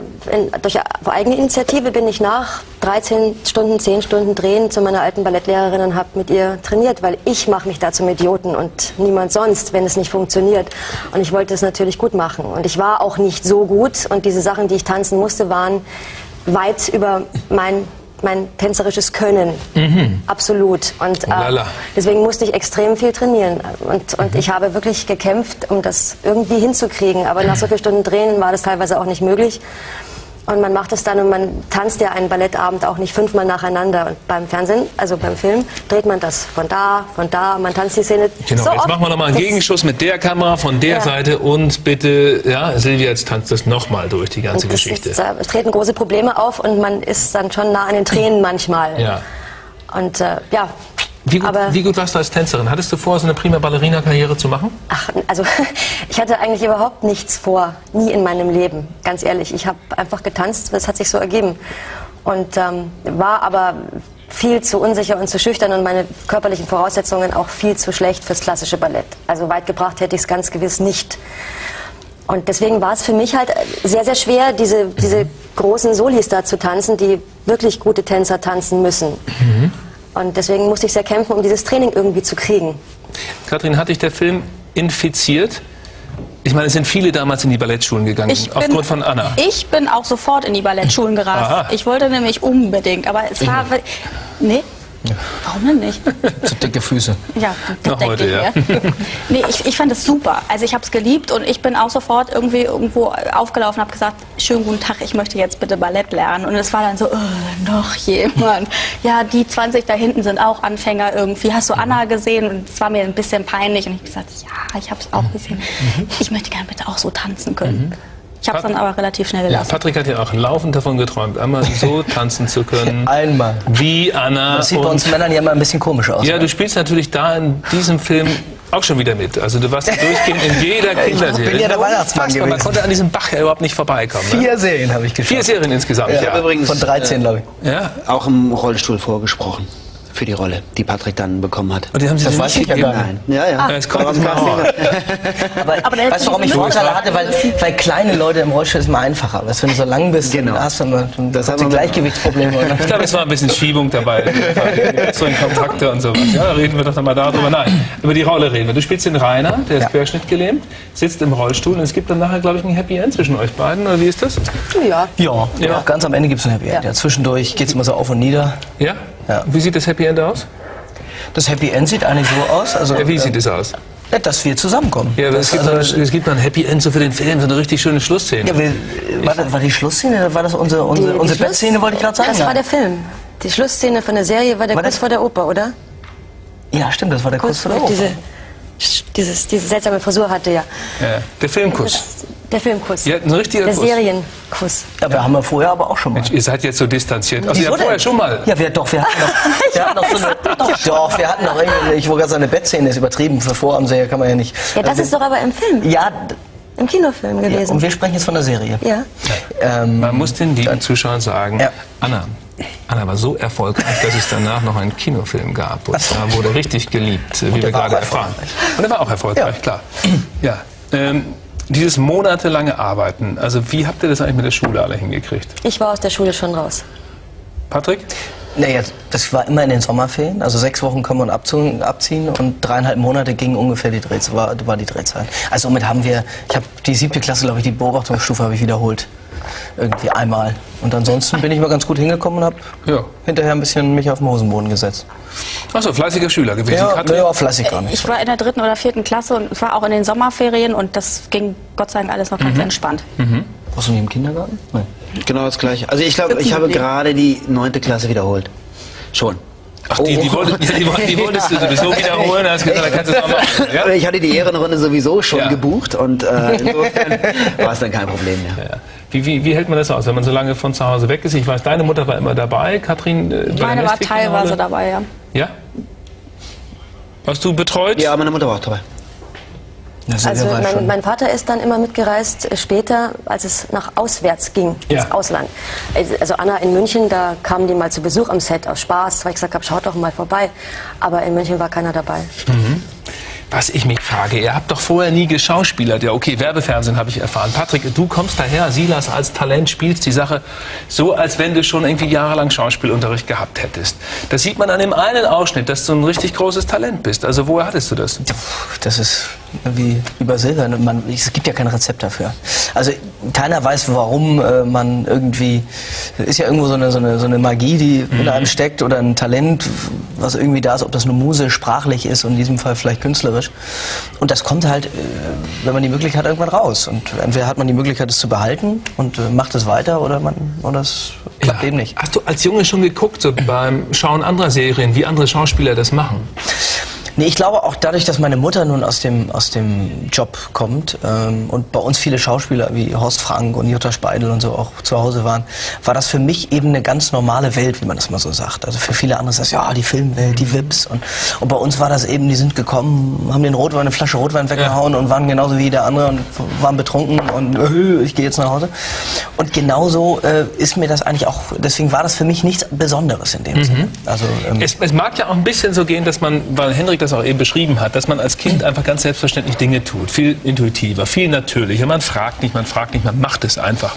Initiative bin ich nach 13 Stunden, 10 Stunden Drehen zu meiner alten Ballettlehrerin und habe mit ihr trainiert, weil ich mache mich da zum Idioten und niemand sonst, wenn es nicht funktioniert. Und ich wollte es natürlich gut machen. Und ich war auch nicht so gut und diese Sachen, die ich tanzen musste, waren weit über mein tänzerisches Können. Absolut. Und deswegen musste ich extrem viel trainieren. Und ich habe wirklich gekämpft, um das irgendwie hinzukriegen. Aber nach so vielen Stunden Drehen war das teilweise auch nicht möglich. Und man macht es dann und man tanzt ja einen Ballettabend auch nicht 5-mal nacheinander. Und beim Fernsehen, also beim Film, dreht man das von da, man tanzt die Szene. Genau, so jetzt oft, machen wir nochmal einen Gegenschuss mit der Kamera von der Seite und bitte, ja, Silvia, jetzt tanzt das nochmal durch die ganze Geschichte. Es treten große Probleme auf und man ist dann schon nah an den Tränen manchmal. Ja. Und ja. Wie gut warst du als Tänzerin? Hattest du vor, so eine prima Ballerina-Karriere zu machen? Ach, also ich hatte eigentlich überhaupt nichts vor, nie in meinem Leben, ganz ehrlich. Ich habe einfach getanzt, das hat sich so ergeben. Und war aber viel zu unsicher und zu schüchtern und meine körperlichen Voraussetzungen auch viel zu schlecht fürs klassische Ballett. Also weit gebracht hätte ich es ganz gewiss nicht. Und deswegen war es für mich halt sehr, sehr schwer, diese großen Solis da zu tanzen, die wirklich gute Tänzer tanzen müssen. Und deswegen musste ich sehr kämpfen, um dieses Training irgendwie zu kriegen. Katrin, hat dich der Film infiziert? Ich meine, es sind viele damals in die Ballettschulen gegangen, aufgrund von Anna. Ich bin auch sofort in die Ballettschulen gerast. Aha. Ich wollte nämlich unbedingt, aber es war... Nee? Ja. Warum denn nicht? Zu dicke Füße. Ja, noch heute, ja. Nee, ich fand es super. Also ich habe es geliebt und ich bin auch sofort irgendwo aufgelaufen und habe gesagt, schönen guten Tag, ich möchte jetzt bitte Ballett lernen. Und es war dann so, noch jemand. Ja, die 20 da hinten sind auch Anfänger irgendwie. Hast du Anna gesehen? Und es war mir ein bisschen peinlich. Und ich habe gesagt, ja, ich habe es auch gesehen. Ich möchte gerne bitte auch so tanzen können. Ich habe es dann aber relativ schnell gelassen. Ja, Patrick hat ja auch laufend davon geträumt, einmal so tanzen zu können. Einmal. Wie Anna. Das sieht bei uns Männern ja immer ein bisschen komisch aus. Ja, du spielst natürlich da in diesem Film auch schon wieder mit. Also du warst durchgehend in jeder Kinderserie. Ich bin ja der Weihnachtsmann gewesen. Man konnte an diesem Bach ja überhaupt nicht vorbeikommen. 4 Serien habe ich geschafft. 4 Serien insgesamt, ja. Ich habe übrigens von 13, glaube ich. Ja. Auch im Rollstuhl vorgesprochen. Für die Rolle, die Patrick dann bekommen hat. Und die haben Sie das weiß ich ja gar nicht. Ja. Es kommt aus Aber weißt du, warum ich Vorteile hatte? Weil kleine Leute im Rollstuhl ist mal einfacher. Weißt, wenn du so lang bist, dann hast du dann Gleichgewichtsprobleme. Ich glaube, es war ein bisschen Schiebung dabei. So in Kontakte und sowas. Ja, reden wir doch mal darüber. Nein, über die Rolle reden wir. Du spielst den Rainer, der ist querschnittgelähmt, sitzt im Rollstuhl und es gibt dann nachher, glaube ich, ein Happy End zwischen euch beiden. Oder wie ist das? Ja, ganz am Ende gibt es ein Happy End. Ja, zwischendurch geht es immer so auf und nieder. Ja? Wie sieht das Happy End aus? Das Happy End sieht eigentlich so aus. Also, wie sieht es aus? Dass wir zusammenkommen. Ja, es gibt mal ein Happy End so für den Film, so eine richtig schöne Schlussszene. Ja, war die Schlussszene oder war das unsere Bettszene, wollte ich gerade sagen? Das war der Film. Die Schlussszene von der Serie war der Kuss vor der Oper, oder? Ja, stimmt, das war der Kuss vor der Oper. diese seltsame Frisur hatte, ja. Der Filmkuss. Der Filmkuss. Ja, ein richtiger Der Kuss. Serienkuss. Ja, wir haben ja vorher aber auch schon mal. Mensch, ihr seid jetzt so distanziert. Also, ihr habt vorher schon mal. Ja, wir hatten noch so eine. Doch, wir hatten noch irgendwie. Ich wollte gerade sagen, eine Bettszene ist übertrieben. Für Vorabendserie kann man ja nicht. Ja, das ist doch aber im Film. Ja. Im Kinofilm gewesen. Ja, und wir sprechen jetzt von der Serie. Ja. Man muss den lieben Zuschauern sagen, Anna war so erfolgreich, dass es danach noch einen Kinofilm gab. Und da wurde richtig geliebt, wie wir gerade erfahren. Und er war auch erfolgreich, klar. Ja. Dieses monatelange Arbeiten, also wie habt ihr das eigentlich mit der Schule alle hingekriegt? Ich war aus der Schule schon raus. Patrick? Naja, das war immer in den Sommerferien. Also 6 Wochen können wir abziehen und 3,5 Monate ging ungefähr die Drehzeit. War die Drehzeit. Also somit haben wir, ich habe die 7. Klasse, glaube ich, die Beobachtungsstufe habe ich wiederholt. Irgendwie einmal. Und ansonsten bin ich mal ganz gut hingekommen und habe hinterher ein bisschen mich auf den Hosenboden gesetzt. Achso, fleißiger Schüler gewesen. Ja, fleißig gar nicht. Ich war in der 3. oder 4. Klasse und war auch in den Sommerferien und das ging Gott sei Dank alles noch ganz entspannt. Warst du nie im Kindergarten? Nein. Genau das Gleiche. Also ich glaube, ich habe gerade die 9. Klasse wiederholt. Schon. Ach, die wolltest du sowieso wiederholen, hast gesagt, da kannst du es auch machen. Ja? Ich hatte die Ehrenrunde sowieso schon gebucht und insofern war es dann kein Problem mehr. Ja. Wie hält man das aus, wenn man so lange von zu Hause weg ist? Ich weiß, deine Mutter war immer dabei, Katrin? Meine war teilweise dabei, ja. Ja? Warst du betreut? Ja, meine Mutter war auch dabei. Also mein Vater ist dann immer mitgereist, später, als es nach auswärts ging, ins Ausland. Also Anna in München, da kamen die mal zu Besuch am Set aus Spaß, weil ich gesagt habe, schaut doch mal vorbei. Aber in München war keiner dabei. Was ich mich frage, ihr habt doch vorher nie geschauspielert. Ja, okay, Werbefernsehen habe ich erfahren. Patrick, du kommst daher, Silas als Talent, spielst die Sache so, als wenn du schon irgendwie jahrelang Schauspielunterricht gehabt hättest. Das sieht man an dem einen Ausschnitt, dass du ein richtig großes Talent bist. Also woher hattest du das? Das ist wie bei Silvia. Es gibt ja kein Rezept dafür. Also keiner weiß, warum man irgendwie... Ist ja irgendwo so eine Magie, die in einem steckt oder ein Talent, was irgendwie da ist, ob das eine Muse sprachlich ist und in diesem Fall vielleicht künstlerisch. Und das kommt halt, wenn man die Möglichkeit hat, irgendwann raus. Und entweder hat man die Möglichkeit, es zu behalten und macht es weiter oder es klappt eben nicht. Hast du als Junge schon geguckt, so beim Schauen anderer Serien, wie andere Schauspieler das machen? Nee, ich glaube auch dadurch, dass meine Mutter nun aus dem Job kommt und bei uns viele Schauspieler wie Horst Frank und Jutta Speidel und so auch zu Hause waren, war das für mich eben eine ganz normale Welt, wie man das mal so sagt. Also für viele andere ist das ja die Filmwelt, die Vips und bei uns war das eben, die sind gekommen, haben eine Flasche Rotwein weggehauen und waren genauso wie jeder andere und waren betrunken und ich gehe jetzt nach Hause. Und genauso ist mir das eigentlich auch, deswegen war das für mich nichts Besonderes in dem Sinne. Also, es mag ja auch ein bisschen so gehen, dass man, weil Henrik das auch eben beschrieben hat, dass man als Kind einfach ganz selbstverständlich Dinge tut. Viel intuitiver, viel natürlicher. Man fragt nicht, man macht es einfach.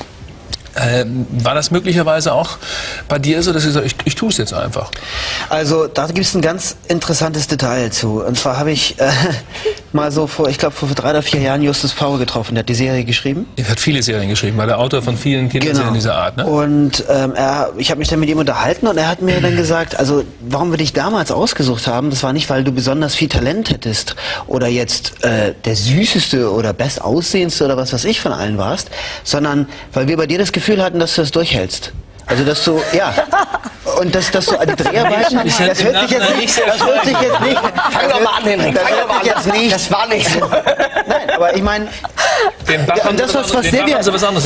War das möglicherweise auch bei dir so, dass du sagst, ich tue es jetzt einfach? Also da gibt es ein ganz interessantes Detail zu. Und zwar habe ich mal so vor 3 oder 4 Jahren Justus Pfauer getroffen. Der hat die Serie geschrieben. Er hat viele Serien geschrieben, war der Autor von vielen Kinderserien dieser Art. Ne? Und ich habe mich dann mit ihm unterhalten und er hat mir dann gesagt, also warum wir dich damals ausgesucht haben, das war nicht, weil du besonders viel Talent hättest oder jetzt der süßeste oder bestaussehendste oder was weiß ich von allen warst, sondern weil wir bei dir das Gefühl hatten, dass du das durchhältst. Also dass du, und dass du die Dreharbeiten, das hört sich jetzt nicht, fang doch mal an, Henrik, das war nicht so. Nein, aber ich meine, was Silvia,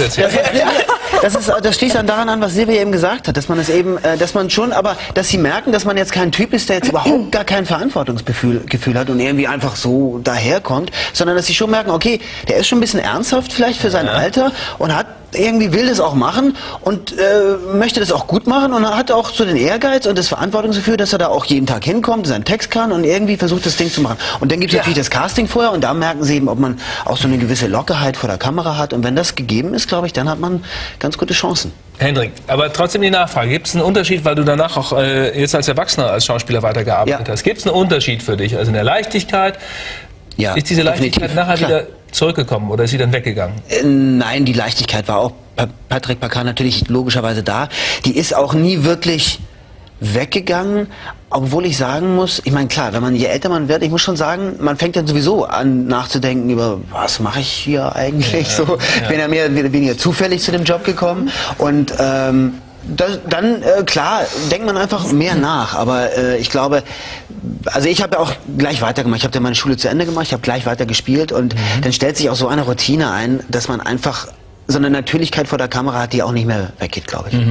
das schließt dann daran an, was Silvia eben gesagt hat, dass man es eben, dass sie merken, dass man jetzt kein Typ ist, der jetzt überhaupt gar kein Verantwortungsgefühl hat und irgendwie einfach so daherkommt, sondern dass sie schon merken, okay, der ist schon ein bisschen ernsthaft vielleicht für sein Alter und will das auch machen und möchte das auch gut machen und hat auch so den Ehrgeiz und das Verantwortungsgefühl, dass er da auch jeden Tag hinkommt, seinen Text kann und irgendwie versucht, das Ding zu machen. Und dann gibt es natürlich das Casting vorher und da merken sie eben, ob man auch so eine gewisse Lockerheit vor der Kamera hat. Und wenn das gegeben ist, glaube ich, dann hat man ganz gute Chancen. Hendrik, aber trotzdem die Nachfrage. Gibt es einen Unterschied, weil du danach auch jetzt als Erwachsener, als Schauspieler weitergearbeitet hast? Gibt es einen Unterschied für dich? Also in der Leichtigkeit? Ja, ist diese Leichtigkeit nachher wieder zurückgekommen oder ist sie dann weggegangen? Nein, die Leichtigkeit war auch bei Patrick Pakan natürlich logischerweise da. Die ist auch nie wirklich weggegangen, obwohl ich sagen muss, ich meine klar, je älter man wird, ich muss schon sagen, man fängt dann sowieso an nachzudenken über, was mache ich hier eigentlich? Ich bin ja mehr oder weniger zufällig zu dem Job gekommen und Klar, denkt man einfach mehr nach. Aber ich glaube, also ich habe ja auch gleich weitergemacht. Ich habe dann meine Schule zu Ende gemacht, ich habe gleich weiter gespielt und dann stellt sich auch so eine Routine ein, dass man einfach so eine Natürlichkeit vor der Kamera hat, die auch nicht mehr weggeht, glaube ich.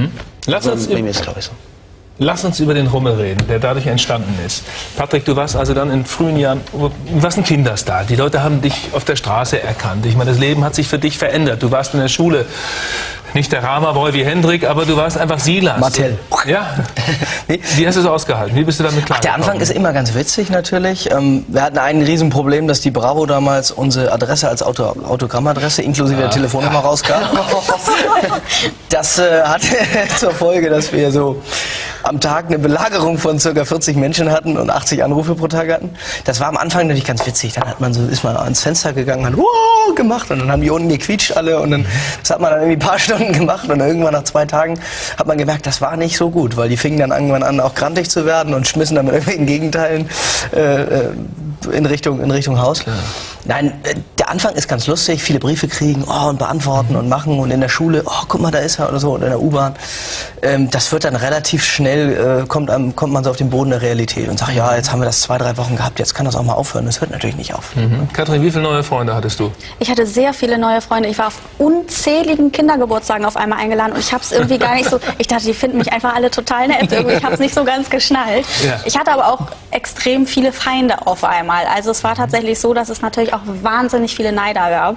Lass uns über den Rummel reden, der dadurch entstanden ist. Patrick, du warst also dann in frühen Jahren, du warst ein Kinderstar. Die Leute haben dich auf der Straße erkannt. Ich meine, das Leben hat sich für dich verändert. Du warst in der Schule nicht der Rama-Boy wie Hendrik, aber du warst einfach Silas. Martell. Ja. Wie hast du es ausgehalten? Wie bist du damit klar? Der Anfang ist immer ganz witzig natürlich. Wir hatten ein Riesenproblem, dass die Bravo damals unsere Adresse als Autogrammadresse inklusive der Telefonnummer rauskam. Das hatte zur Folge, dass wir so am Tag eine Belagerung von ca. 40 Menschen hatten und 80 Anrufe pro Tag hatten. Das war am Anfang natürlich ganz witzig. Dann hat man ist man ans Fenster gegangen, hat wow gemacht und dann haben die unten gequietscht alle und dann das hat man dann irgendwie ein paar Stunden gemacht und irgendwann nach 2 Tagen hat man gemerkt, das war nicht so gut, weil die fingen dann irgendwann an, auch grantig zu werden und schmissen dann mit irgendwelchen Gegenteilen in Richtung Haus. Ja. Nein, der Anfang ist ganz lustig, viele Briefe kriegen und beantworten und machen und in der Schule, guck mal, da ist er oder so, und in der U-Bahn. Das wird dann relativ schnell, kommt man so auf den Boden der Realität und sagt, ja, jetzt haben wir das 2, 3 Wochen gehabt, jetzt kann das auch mal aufhören. Das hört natürlich nicht auf. Katrin, wie viele neue Freunde hattest du? Ich hatte sehr viele neue Freunde. Ich war auf unzähligen Kindergeburtstagen auf einmal eingeladen und ich habe es irgendwie gar nicht so, ich dachte, die finden mich einfach alle total nett. Irgendwie, ich habe es nicht so ganz geschnallt. Ja. Ich hatte aber auch extrem viele Feinde auf einmal. Also es war tatsächlich so, dass es natürlich auch wahnsinnig viele Neider gab,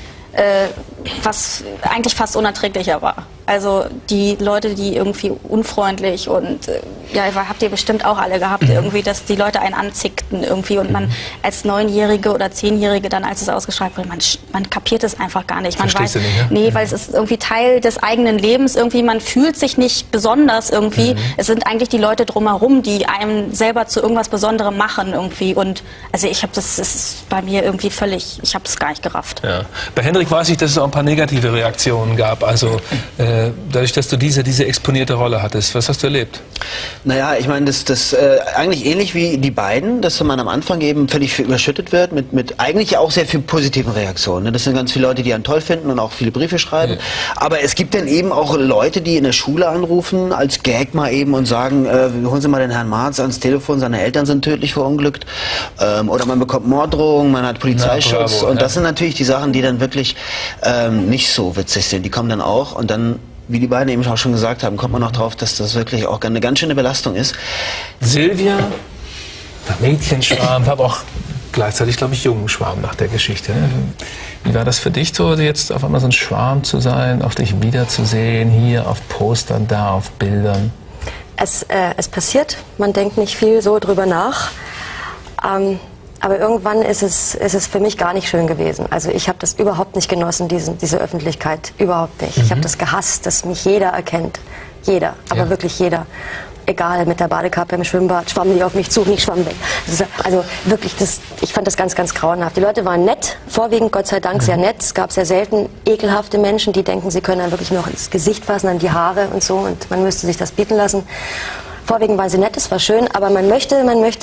was eigentlich fast unerträglicher war. Also die Leute, die irgendwie unfreundlich und ja, habt ihr bestimmt auch alle gehabt, irgendwie, dass die Leute einen anzickten irgendwie und man als 9-Jährige oder 10-Jährige dann, als es ausgestrahlt wurde, man kapiert es einfach gar nicht. Man weiß, nicht, ja? Nee, weil es ist irgendwie Teil des eigenen Lebens irgendwie, man fühlt sich nicht besonders irgendwie. Es sind eigentlich die Leute drumherum, die einem selber zu irgendwas Besonderem machen irgendwie und also das ist bei mir irgendwie völlig, ich habe es gar nicht gerafft. Ja. Bei Hendrik weiß ich, dass es auch ein paar negative Reaktionen gab, also dadurch, dass du diese exponierte Rolle hattest. Was hast du erlebt? Naja, ich meine, das eigentlich ähnlich wie die beiden, dass man am Anfang eben völlig überschüttet wird mit eigentlich auch sehr viel positiven Reaktionen. Ne? Das sind ganz viele Leute, die einen toll finden und auch viele Briefe schreiben. Ja. Aber es gibt dann eben auch Leute, die in der Schule anrufen, als Gag mal eben und sagen, holen Sie mal den Herrn Marz ans Telefon, seine Eltern sind tödlich verunglückt. Oder man bekommt Morddrohungen, man hat Polizeischutz. Und das sind natürlich die Sachen, die dann wirklich nicht so witzig sind. Die kommen dann auch und dann, wie die beiden eben auch schon gesagt haben, kommt man noch drauf, dass das wirklich auch eine ganz schöne Belastung ist. Silvia, Mädchenschwarm, aber auch gleichzeitig, glaube ich, Jungenschwarm nach der Geschichte. Wie war das für dich so, jetzt auf einmal so ein Schwarm zu sein, auch dich wiederzusehen, hier auf Postern, da auf Bildern? Es passiert, man denkt nicht viel so drüber nach. Aber irgendwann ist es für mich gar nicht schön gewesen. Also ich habe das überhaupt nicht genossen, diese Öffentlichkeit. Überhaupt nicht. Ich habe das gehasst, dass mich jeder erkennt. Jeder, aber wirklich jeder. Egal, mit der Badekappe im Schwimmbad, schwamm die auf mich zu, ich schwamm weg. Also wirklich, ich fand das ganz, ganz grauenhaft. Die Leute waren nett, vorwiegend Gott sei Dank sehr nett. Es gab sehr selten ekelhafte Menschen, die denken, sie können dann wirklich noch ins Gesicht fassen, an die Haare und so. Und man müsste sich das bieten lassen. Vorwiegend waren sie nett, es war schön, aber man möchte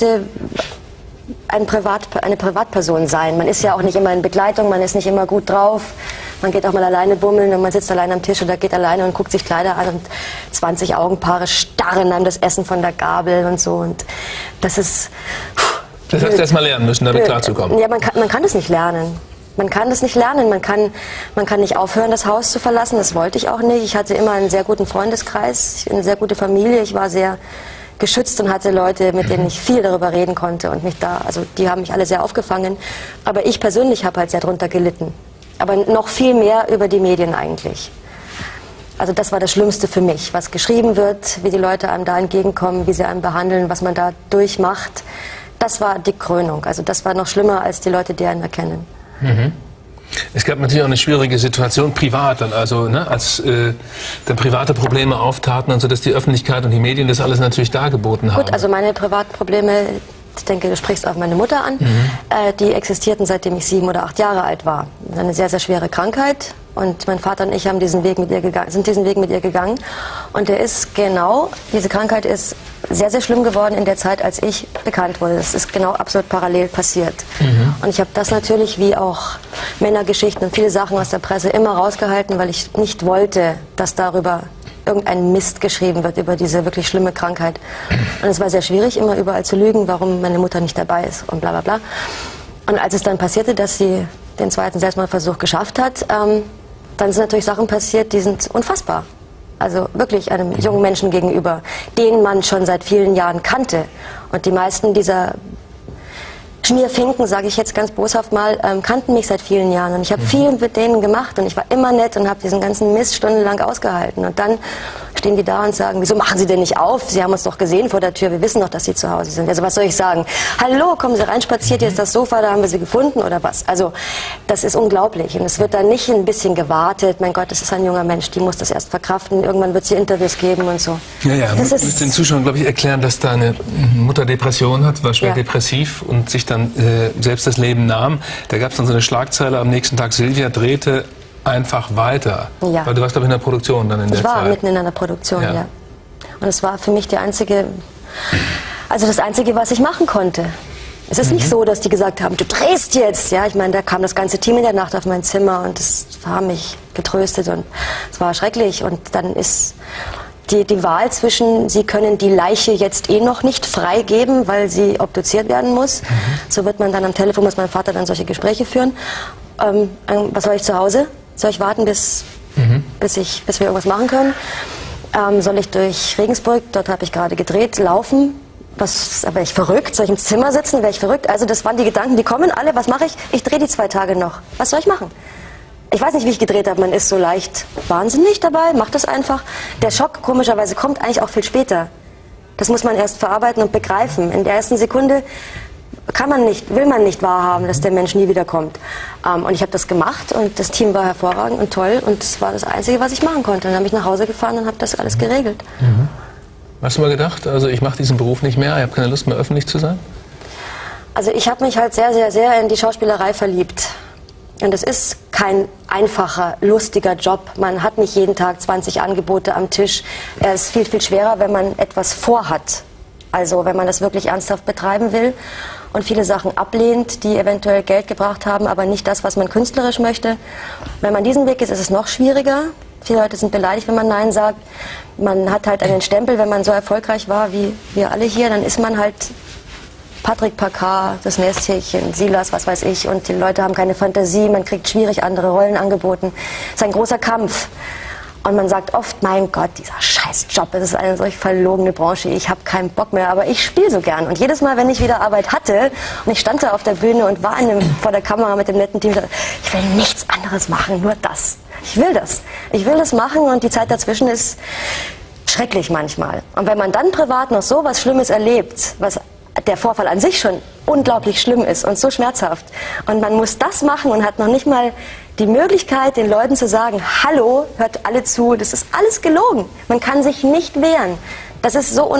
eine Privatperson sein. Man ist ja auch nicht immer in Begleitung, man ist nicht immer gut drauf. Man geht auch mal alleine bummeln und man sitzt alleine am Tisch oder geht alleine und guckt sich Kleider an und 20 Augenpaare starren einem das Essen von der Gabel und so. Und das ist... Das hast du erst mal lernen müssen, damit klarzukommen. Ja, man kann das nicht lernen. Man kann das nicht lernen. Man kann nicht aufhören, das Haus zu verlassen. Das wollte ich auch nicht. Ich hatte immer einen sehr guten Freundeskreis, eine sehr gute Familie. Ich war sehr geschützt und hatte Leute, mit denen ich viel darüber reden konnte und die haben mich alle sehr aufgefangen. Aber ich persönlich habe halt sehr drunter gelitten. Aber noch viel mehr über die Medien eigentlich. Also das war das Schlimmste für mich, was geschrieben wird, wie die Leute einem da entgegenkommen, wie sie einem behandeln, was man da durchmacht. Das war die Krönung. Also das war noch schlimmer als die Leute, die einen erkennen. Es gab natürlich auch eine schwierige Situation privat, dann, also als dann private Probleme auftaten, also dass die Öffentlichkeit und die Medien das alles natürlich dargeboten haben. Gut, also meine privaten Probleme, ich denke, du sprichst auf meine Mutter an, die existierten, seitdem ich 7 oder 8 Jahre alt war. Das ist eine sehr, sehr schwere Krankheit und mein Vater und ich haben diesen Weg mit ihr gegangen und diese Krankheit ist sehr, sehr schlimm geworden in der Zeit, als ich bekannt wurde. Das ist genau absolut parallel passiert. Und ich habe das natürlich, wie auch Männergeschichten und viele Sachen aus der Presse, immer rausgehalten, weil ich nicht wollte, dass darüber irgendein Mist geschrieben wird über diese wirklich schlimme Krankheit. Und es war sehr schwierig, immer überall zu lügen, warum meine Mutter nicht dabei ist und bla bla bla. Und als es dann passierte, dass sie den zweiten Selbstmordversuch geschafft hat, dann sind natürlich Sachen passiert, die sind unfassbar. Also wirklich einem jungen Menschen gegenüber, den man schon seit vielen Jahren kannte. Und die meisten dieser Schmierfinken, sage ich jetzt ganz boshaft mal, kannten mich seit vielen Jahren. Und ich habe viel mit denen gemacht und ich war immer nett und habe diesen ganzen Mist stundenlang ausgehalten. Und dann stehen die da und sagen, wieso machen Sie denn nicht auf? Sie haben uns doch gesehen vor der Tür, wir wissen doch, dass Sie zu Hause sind. Also was soll ich sagen? Hallo, kommen Sie rein, spaziert, hier ist das Sofa, da haben wir Sie gefunden oder was? Also das ist unglaublich. Und es wird dann nicht ein bisschen gewartet, mein Gott, das ist ein junger Mensch, die muss das erst verkraften, irgendwann wird sie Interviews geben und so. Ja, ja, du musst den Zuschauern, glaube ich, erklären, dass deine Mutter Depression hat, war schwer depressiv und sich dann selbst das Leben nahm. Da gab es dann so eine Schlagzeile am nächsten Tag, Silvia drehte einfach weiter. Ja. Weil du warst, glaube ich, in der Produktion dann in der Zeit. Ich war mitten in einer Produktion, ja. Und es war für mich die einzige, also das Einzige, was ich machen konnte. Es ist nicht so, dass die gesagt haben, du drehst jetzt. Ja, ich meine, da kam das ganze Team in der Nacht auf mein Zimmer und das haben mich getröstet und es war schrecklich. Und dann ist die Wahl zwischen, sie können die Leiche jetzt eh noch nicht freigeben, weil sie obduziert werden muss. So wird man dann am Telefon, muss mein Vater dann solche Gespräche führen. Was soll ich zu Hause? Soll ich warten, bis wir irgendwas machen können? Soll ich durch Regensburg, dort habe ich gerade gedreht, laufen? Wäre ich verrückt? Soll ich im Zimmer sitzen? Wäre ich verrückt? Also das waren die Gedanken, die kommen alle. Was mache ich? Ich drehe die 2 Tage noch. Was soll ich machen? Ich weiß nicht, wie ich gedreht habe. Man ist so leicht wahnsinnig dabei, macht das einfach. Der Schock, komischerweise, kommt eigentlich auch viel später. Das muss man erst verarbeiten und begreifen. In der ersten Sekunde will man nicht wahrhaben, dass der Mensch nie wiederkommt. Und ich habe das gemacht und das Team war hervorragend und toll und das war das Einzige, was ich machen konnte. Dann habe ich nach Hause gefahren und habe das alles geregelt. Hast du mal gedacht, also ich mache diesen Beruf nicht mehr, ich habe keine Lust mehr, öffentlich zu sein? Also ich habe mich halt sehr, sehr, sehr in die Schauspielerei verliebt. Und es ist kein einfacher, lustiger Job. Man hat nicht jeden Tag 20 Angebote am Tisch. Er ist viel, viel schwerer, wenn man etwas vorhat. Also wenn man das wirklich ernsthaft betreiben will und viele Sachen ablehnt, die eventuell Geld gebracht haben, aber nicht das, was man künstlerisch möchte. Wenn man diesen Weg ist, ist es noch schwieriger. Viele Leute sind beleidigt, wenn man Nein sagt. Man hat halt einen Stempel, wenn man so erfolgreich war wie wir alle hier, dann ist man halt Patrick Packard, das Nesthäkchen, Silas, was weiß ich. Und die Leute haben keine Fantasie, man kriegt schwierig andere Rollen angeboten. Es ist ein großer Kampf. Und man sagt oft, mein Gott, dieser Scheißjob, das ist eine solch verlogene Branche, ich habe keinen Bock mehr, aber ich spiele so gern. Und jedes Mal, wenn ich wieder Arbeit hatte und ich stand da auf der Bühne und war vor der Kamera mit dem netten Team, ich will nichts anderes machen, nur das. Ich will das. Ich will das machen und die Zeit dazwischen ist schrecklich manchmal. Und wenn man dann privat noch so was Schlimmes erlebt, was der Vorfall an sich schon unglaublich schlimm ist und so schmerzhaft. Und man muss das machen und hat noch nicht mal die Möglichkeit, den Leuten zu sagen, hallo, hört alle zu, das ist alles gelogen. Man kann sich nicht wehren. Das ist so,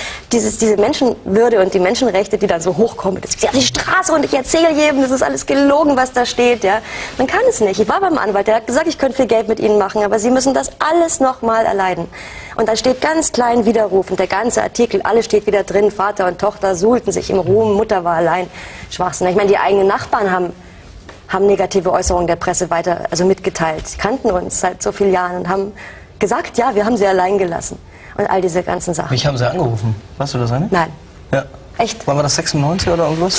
diese Menschenwürde und die Menschenrechte, die dann so hochkommen, das ist auf die Straße und ich erzähle jedem, das ist alles gelogen, was da steht. Ja. Man kann es nicht. Ich war beim Anwalt, der hat gesagt, ich könnte viel Geld mit Ihnen machen, aber Sie müssen das alles nochmal erleiden. Und dann steht ganz klein Widerruf und der ganze Artikel, alles steht wieder drin, Vater und Tochter suhlten sich im Ruhm, Mutter war allein. Schwachsinn. Ich meine, die eigenen Nachbarn haben negative Äußerungen der Presse mitgeteilt. Sie kannten uns seit so vielen Jahren und haben gesagt, ja, wir haben sie allein gelassen. Und all diese ganzen Sachen. Mich haben sie angerufen. Weißt du das, eine? Nein. Ja. Echt? Wann war das, 96 oder irgendwas?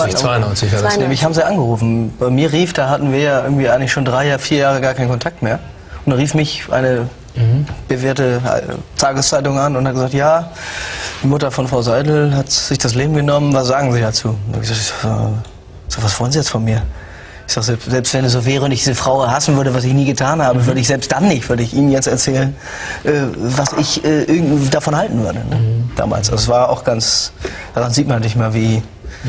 92 war das. Mich haben sie angerufen. Bei mir rief, da hatten wir ja irgendwie eigentlich schon 4 Jahre gar keinen Kontakt mehr. Und da rief mich eine bewährte Tageszeitung an und hat gesagt, ja, die Mutter von Frau Seidel hat sich das Leben genommen, was sagen Sie dazu? Und ich gesagt, so, was wollen Sie jetzt von mir? Ich sage, selbst wenn es so wäre und ich diese Frau hassen würde, was ich nie getan habe, würde ich selbst dann nicht, würde ich Ihnen jetzt erzählen, was ich davon halten würde. Ne? Damals. Also es war auch ganz, daran sieht man nicht mal, wie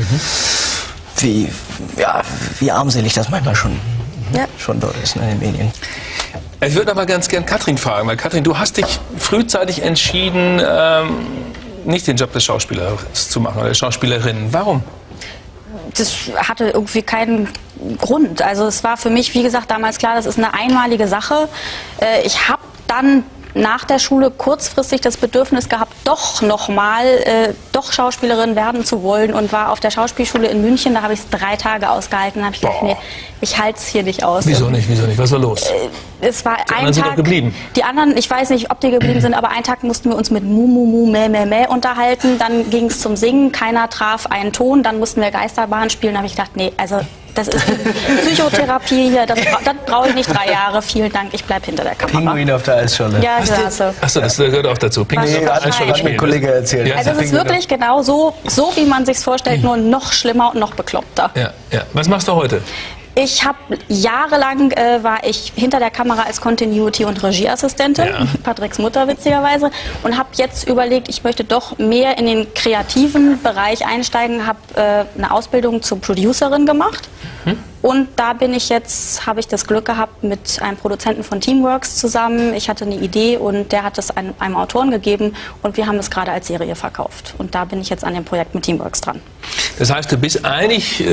armselig das manchmal schon dort ist, ne, in den Medien. Ich würde aber ganz gern Katrin fragen, weil Katrin, du hast dich frühzeitig entschieden, nicht den Job des Schauspielers zu machen oder der Schauspielerin. Warum? Das hatte irgendwie keinen Grund. Also es war für mich, wie gesagt, damals klar, das ist eine einmalige Sache. Ich habe dann nach der Schule kurzfristig das Bedürfnis gehabt, doch nochmal Schauspielerin werden zu wollen und war auf der Schauspielschule in München. Da habe ich es 3 Tage ausgehalten. Da habe ich gedacht, nee, ich halte es hier nicht aus. Wieso nicht? Was war los? Es war die anderen sind doch geblieben. Die anderen, ich weiß nicht, ob die geblieben sind, aber einen Tag mussten wir uns mit Mu, Mu, Mu, Mäh, Mäh, Mäh unterhalten. Dann ging es zum Singen, keiner traf einen Ton. Dann mussten wir Geisterbahn spielen. Da habe ich gedacht, nee, also das ist Psychotherapie hier, das brauche ich nicht 3 Jahre. Vielen Dank, ich bleibe hinter der Kamera. Pinguin auf der Eisscholle. Ja, klasse. Achso, das gehört auch dazu. Pinguin auf der Eisscholle hat mir ein Kollege erzählt. Ja, also es ist wirklich genau so, wie man sich's vorstellt, nur noch schlimmer und noch bekloppter. Ja. Was machst du heute? Ich habe jahrelang war ich hinter der Kamera als Continuity- und Regieassistentin, Patricks Mutter witzigerweise, und habe jetzt überlegt, ich möchte doch mehr in den kreativen Bereich einsteigen, habe eine Ausbildung zur Producerin gemacht. Und da bin ich jetzt, habe ich das Glück gehabt, mit einem Produzenten von Teamworks zusammen. Ich hatte eine Idee und der hat es einem Autoren gegeben und wir haben es gerade als Serie verkauft. Und da bin ich jetzt an dem Projekt mit Teamworks dran. Das heißt, du bist eigentlich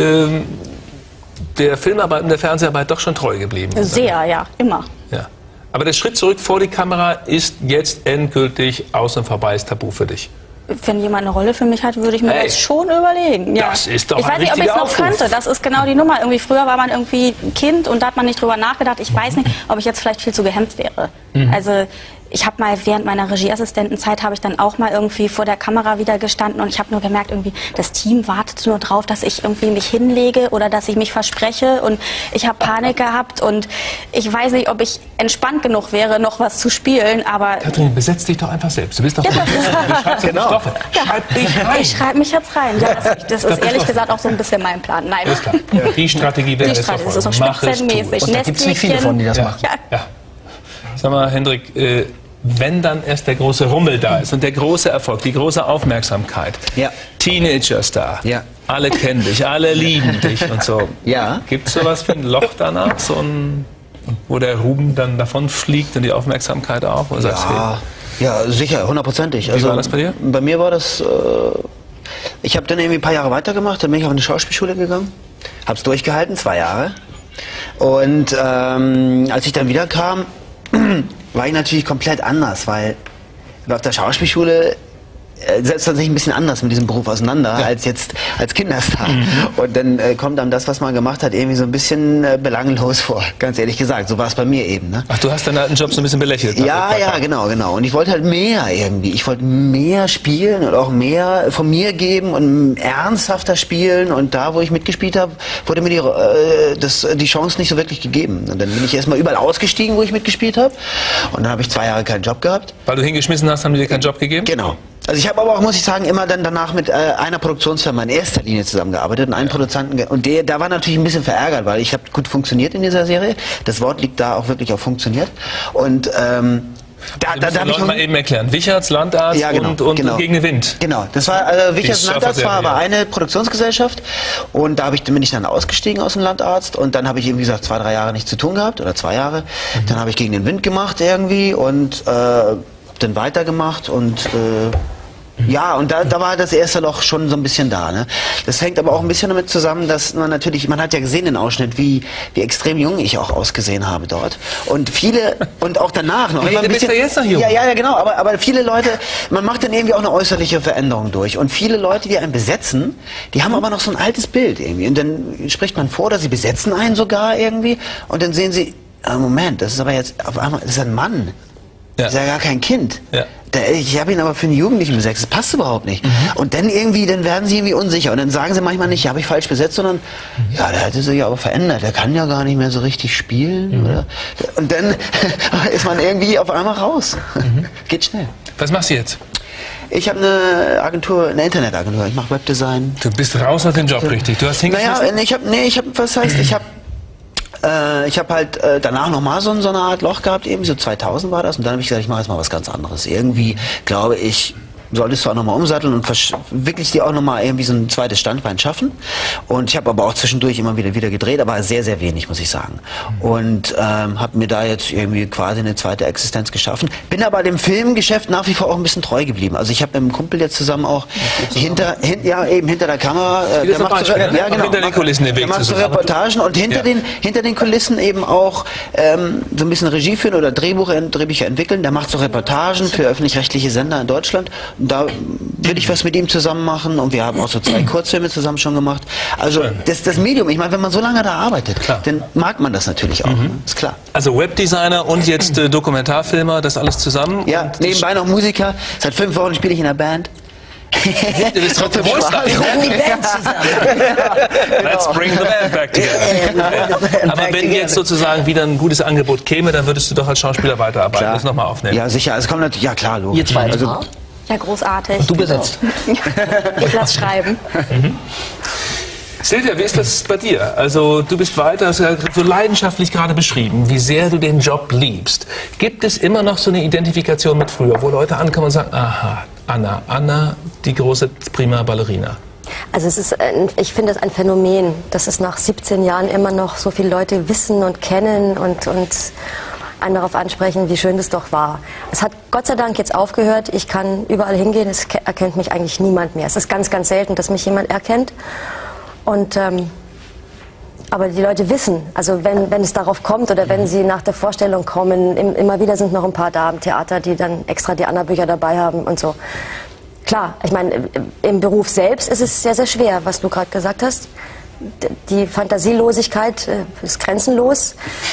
der Filmarbeit und der Fernseharbeit doch schon treu geblieben? Sehr, ja, immer. Ja. Aber der Schritt zurück vor die Kamera ist jetzt endgültig aus und vorbei, ist tabu für dich? Wenn jemand eine Rolle für mich hat, würde ich mir das schon überlegen. Ja. Das ist doch ich weiß nicht, ob ich es noch kannte. Das ist genau die Nummer. Irgendwie früher war man irgendwie ein Kind und da hat man nicht drüber nachgedacht. Ich weiß nicht, ob ich jetzt vielleicht viel zu gehemmt wäre. Also ich habe mal während meiner Regieassistentenzeit habe ich dann auch mal irgendwie vor der Kamera wieder gestanden und ich habe nur gemerkt, irgendwie das Team wartet nur drauf, dass ich irgendwie mich hinlege oder dass ich mich verspreche und ich habe Panik gehabt und ich weiß nicht, ob ich entspannt genug wäre, noch was zu spielen, aber... Katrin, besetz dich doch einfach selbst. Du bist doch ja, du schreibst genau. Stoffe. Schreib dich rein. Ich schreibe mich jetzt rein. Ja, das ist ehrlich gesagt auch so ein bisschen mein Plan. Nein. Ist klar. Ja. Die Strategie wäre jetzt verfolgen. Das ist so spitzenmäßig. Und da gibt es nicht viele von, die das machen. Ja. Sag mal, Hendrik, wenn dann erst der große Rummel da ist und der große Erfolg, die große Aufmerksamkeit, Teenager-Star, alle kennen dich, alle lieben dich und so. Ja. Gibt es sowas wie ein Loch danach, so ein, wo der Ruhm dann davon fliegt und die Aufmerksamkeit auch? Oder sagst du, ja, sicher, 100%. Wie war das bei dir? Bei mir war das, ich habe dann irgendwie ein paar Jahre weitergemacht, dann bin ich auf eine Schauspielschule gegangen, habe es durchgehalten, 2 Jahre. Und als ich dann wieder kam, war ich natürlich komplett anders, weil auf der Schauspielschule setzt man sich ein bisschen anders mit diesem Beruf auseinander als jetzt als Kinderstar. Und dann kommt einem das, was man gemacht hat, irgendwie so ein bisschen belanglos vor, ganz ehrlich gesagt. So war es bei mir eben. Ne? Ach, du hast deinen alten Job so ein bisschen belächelt? Ja, genau. Und ich wollte halt mehr irgendwie. Ich wollte mehr spielen und auch mehr von mir geben und ernsthafter spielen. Und da, wo ich mitgespielt habe, wurde mir die Chance nicht so wirklich gegeben. Und dann bin ich erstmal überall ausgestiegen, wo ich mitgespielt habe. Und dann habe ich 2 Jahre keinen Job gehabt. Weil du hingeschmissen hast, haben die dir keinen Job gegeben? Genau. Also ich habe aber auch, muss ich sagen, immer dann danach mit einer Produktionsfirma in erster Linie zusammengearbeitet und einen Produzenten. Und der war natürlich ein bisschen verärgert, weil ich habe gut funktioniert in dieser Serie. Das Wort liegt da auch wirklich auf funktioniert. Und da habe ich mal eben erklären. Wicherts, Landarzt und Gegen den Wind. Genau, das war Wicherts Landarzt war aber eine Produktionsgesellschaft und da bin ich dann ausgestiegen aus dem Landarzt und dann habe ich eben, wie gesagt, 2, 3 Jahre nichts zu tun gehabt oder 2 Jahre. Dann habe ich Gegen den Wind gemacht irgendwie und dann weitergemacht und ja, und da war das erste Loch schon so ein bisschen da. Ne? Das hängt aber auch ein bisschen damit zusammen, dass man natürlich, man hat ja gesehen den Ausschnitt, wie extrem jung ich auch ausgesehen habe dort. Und viele, und auch danach noch. Du bist ja jetzt noch jung. Ja, genau, aber viele Leute, man macht dann irgendwie auch eine äußerliche Veränderung durch. Und viele Leute, die einen besetzen, die haben aber noch so ein altes Bild irgendwie. Und dann spricht man vor, dass sie besetzen einen sogar irgendwie. Und dann sehen sie, Moment, das ist aber jetzt auf einmal, das ist ein Mann. Das ist ja gar kein Kind. Ja. Ich habe ihn aber für einen Jugendlichen besetzt. Das passt überhaupt nicht. Und dann dann werden sie irgendwie unsicher. Und dann sagen sie manchmal nicht, habe ich falsch besetzt, sondern ja, der hatte sich aber verändert. Der kann ja gar nicht mehr so richtig spielen. Oder? Und dann ist man irgendwie auf einmal raus. Geht schnell. Was machst du jetzt? Ich habe eine Agentur, eine Internetagentur. Ich mache Webdesign. Du bist raus aus dem Job, richtig? Du hast hingeschmissen? Ich habe halt danach nochmal so eine Art Loch gehabt, eben so 2000 war das. Und dann habe ich gesagt, ich mache jetzt mal was ganz anderes. Irgendwie glaube ich, solltest du auch nochmal umsatteln und wirklich dir auch nochmal irgendwie so ein zweites Standbein schaffen. Und ich habe aber auch zwischendurch immer wieder gedreht, aber sehr, sehr wenig, muss ich sagen. Und habe mir da jetzt irgendwie quasi eine zweite Existenz geschaffen. Bin aber dem Filmgeschäft nach wie vor auch ein bisschen treu geblieben. Also ich habe mit einem Kumpel jetzt zusammen auch hinter der Kamera, der macht so, hinter den Kulissen den Weg der macht so Reportagen und hinter den Kulissen eben auch so ein bisschen Regie führen oder Drehbücher entwickeln. Der macht so Reportagen für öffentlich-rechtliche Sender in Deutschland. Und da will ich was mit ihm zusammen machen und wir haben auch so 2 Kurzfilme zusammen schon gemacht. Also das Medium, ich meine, wenn man so lange da arbeitet, dann mag man das natürlich auch, ist klar. Also Webdesigner und jetzt Dokumentarfilmer, das alles zusammen? Ja, nebenbei noch Musiker. Seit 5 Wochen spiele ich in einer Band. Du bist trotzdem Let's bring the band back together. Aber wenn jetzt sozusagen wieder ein gutes Angebot käme, dann würdest du doch als Schauspieler weiterarbeiten, das nochmal aufnehmen. Ja, sicher. Es kommt natürlich, ja klar, logisch. Ihr zwei. Also, ja, großartig. Und du besetzt. Ich lass schreiben. Silvia, wie ist das bei dir? Also du bist weiter, hast ja so leidenschaftlich gerade beschrieben, wie sehr du den Job liebst. Gibt es immer noch so eine Identifikation mit früher, wo Leute ankommen und sagen, aha, Anna, die große prima Ballerina? Also es ist, ich finde es ein Phänomen, dass es nach 17 Jahren immer noch so viele Leute wissen und kennen und einen darauf ansprechen, wie schön das doch war. Es hat Gott sei Dank jetzt aufgehört. Ich kann überall hingehen, es erkennt mich eigentlich niemand mehr. Es ist ganz, ganz selten, dass mich jemand erkennt. Und, aber die Leute wissen, also wenn es darauf kommt oder wenn sie nach der Vorstellung kommen, immer wieder sind noch ein paar da im Theater, die dann extra die Anna-Bücher dabei haben und so. Klar, ich meine, im Beruf selbst ist es sehr, sehr schwer, was du gerade gesagt hast. Die Fantasielosigkeit ist grenzenlos.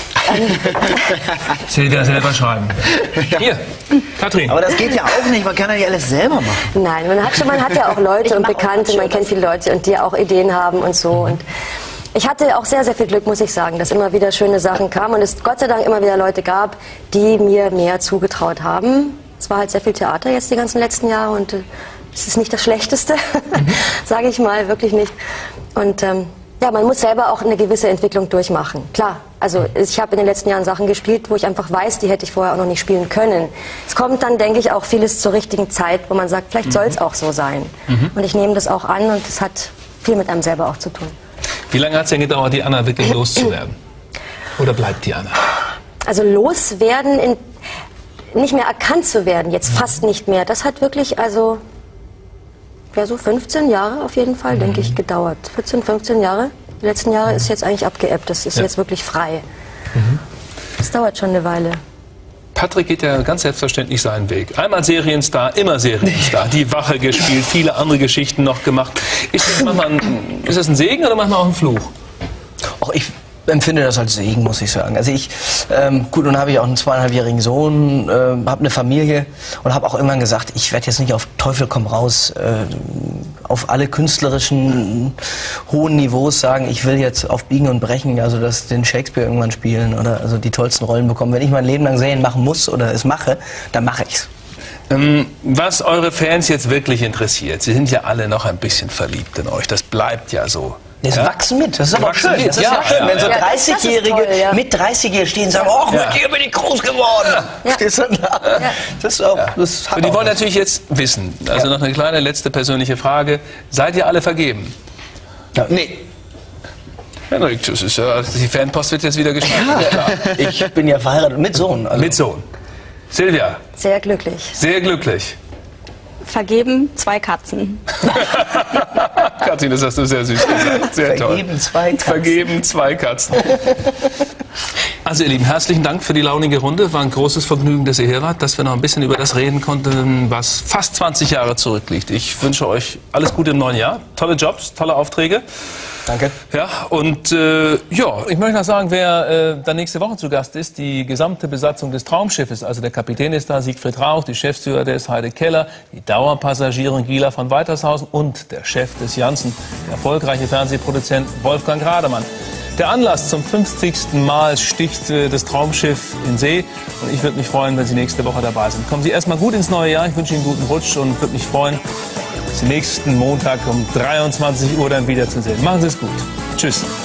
Silvia selber schreiben. Hier, Katrin. Aber das geht ja auch nicht, man kann ja nicht alles selber machen. Nein, man hat ja auch Leute und Bekannte, man kennt viele Leute und die auch Ideen haben und so. Und ich hatte auch sehr, sehr viel Glück, muss ich sagen, dass immer wieder schöne Sachen kamen und es Gott sei Dank immer wieder Leute gab, die mir mehr zugetraut haben. Es war halt sehr viel Theater jetzt die ganzen letzten Jahre und es ist nicht das Schlechteste, sage ich mal, wirklich nicht. Und ja, man muss selber auch eine gewisse Entwicklung durchmachen. Klar, also ich habe in den letzten Jahren Sachen gespielt, wo ich einfach weiß, die hätte ich vorher auch noch nicht spielen können. Es kommt dann, denke ich, auch vieles zur richtigen Zeit, wo man sagt, vielleicht soll es auch so sein. Und ich nehme das auch an und es hat viel mit einem selber auch zu tun. Wie lange hat es denn gedauert, die Anna wirklich loszuwerden? Oder bleibt die Anna? Also loswerden, nicht mehr erkannt zu werden, jetzt fast nicht mehr, das hat wirklich, also ja, so 15 Jahre auf jeden Fall, denke ich, gedauert. 14, 15 Jahre. Die letzten Jahre ist jetzt eigentlich abgeebbt. Das ist jetzt wirklich frei. Das dauert schon eine Weile. Patrick geht ja ganz selbstverständlich seinen Weg. Einmal Serienstar, immer Serienstar. Die Wache gespielt, viele andere Geschichten noch gemacht. Ist das ein Segen oder manchmal auch ein Fluch? Auch ich empfinde das als Segen, muss ich sagen. Also gut, nun habe ich auch einen 2,5-jährigen Sohn, habe eine Familie und habe auch irgendwann gesagt, ich werde jetzt nicht auf Teufel komm raus auf alle künstlerischen hohen Niveaus sagen, ich will jetzt auf Biegen und Brechen, also den Shakespeare irgendwann spielen oder also die tollsten Rollen bekommen. Wenn ich mein Leben lang Serien machen muss oder es mache, dann mache ich's. Was eure Fans jetzt wirklich interessiert, sie sind ja alle noch ein bisschen verliebt in euch, das bleibt ja so. Das wachsen mit, das ist aber schön. Das ist ja schön, wenn so 30-Jährige mit 30-Jährigen stehen und sagen, oh, mit dir bin ich groß geworden. Das ist auch, und die wollen natürlich jetzt wissen, also noch eine kleine letzte persönliche Frage, seid ihr alle vergeben? Ja. Nee. Henrik, das ist ja, die Fanpost wird jetzt wieder geschrieben. Ja. Ich bin ja verheiratet mit Sohn. Also. Mit Sohn. Silvia? Sehr glücklich. Sehr glücklich. Vergeben 2 Katzen. Katrin, das hast du sehr süß gesagt. Sehr toll. Vergeben 2 Katzen. Vergeben 2 Katzen. Also ihr Lieben, herzlichen Dank für die launige Runde. War ein großes Vergnügen, dass ihr hier wart, dass wir noch ein bisschen über das reden konnten, was fast 20 Jahre zurückliegt. Ich wünsche euch alles Gute im neuen Jahr. Tolle Jobs, tolle Aufträge. Danke. Ja, und ja, ich möchte noch sagen, wer dann nächste Woche zu Gast ist, die gesamte Besatzung des Traumschiffes, also der Kapitän ist da, Siegfried Rauch, die Chefstewardess Heide Keller, die Dauerpassagierin Gila von Weitershausen und der Chef des Janssen, der erfolgreiche Fernsehproduzent Wolfgang Rademann. Der Anlass zum 50. Mal sticht das Traumschiff in See und ich würde mich freuen, wenn Sie nächste Woche dabei sind. Kommen Sie erstmal gut ins neue Jahr, ich wünsche Ihnen einen guten Rutsch und würde mich freuen, Sie nächsten Montag um 23 Uhr dann wiederzusehen. Machen Sie es gut. Tschüss.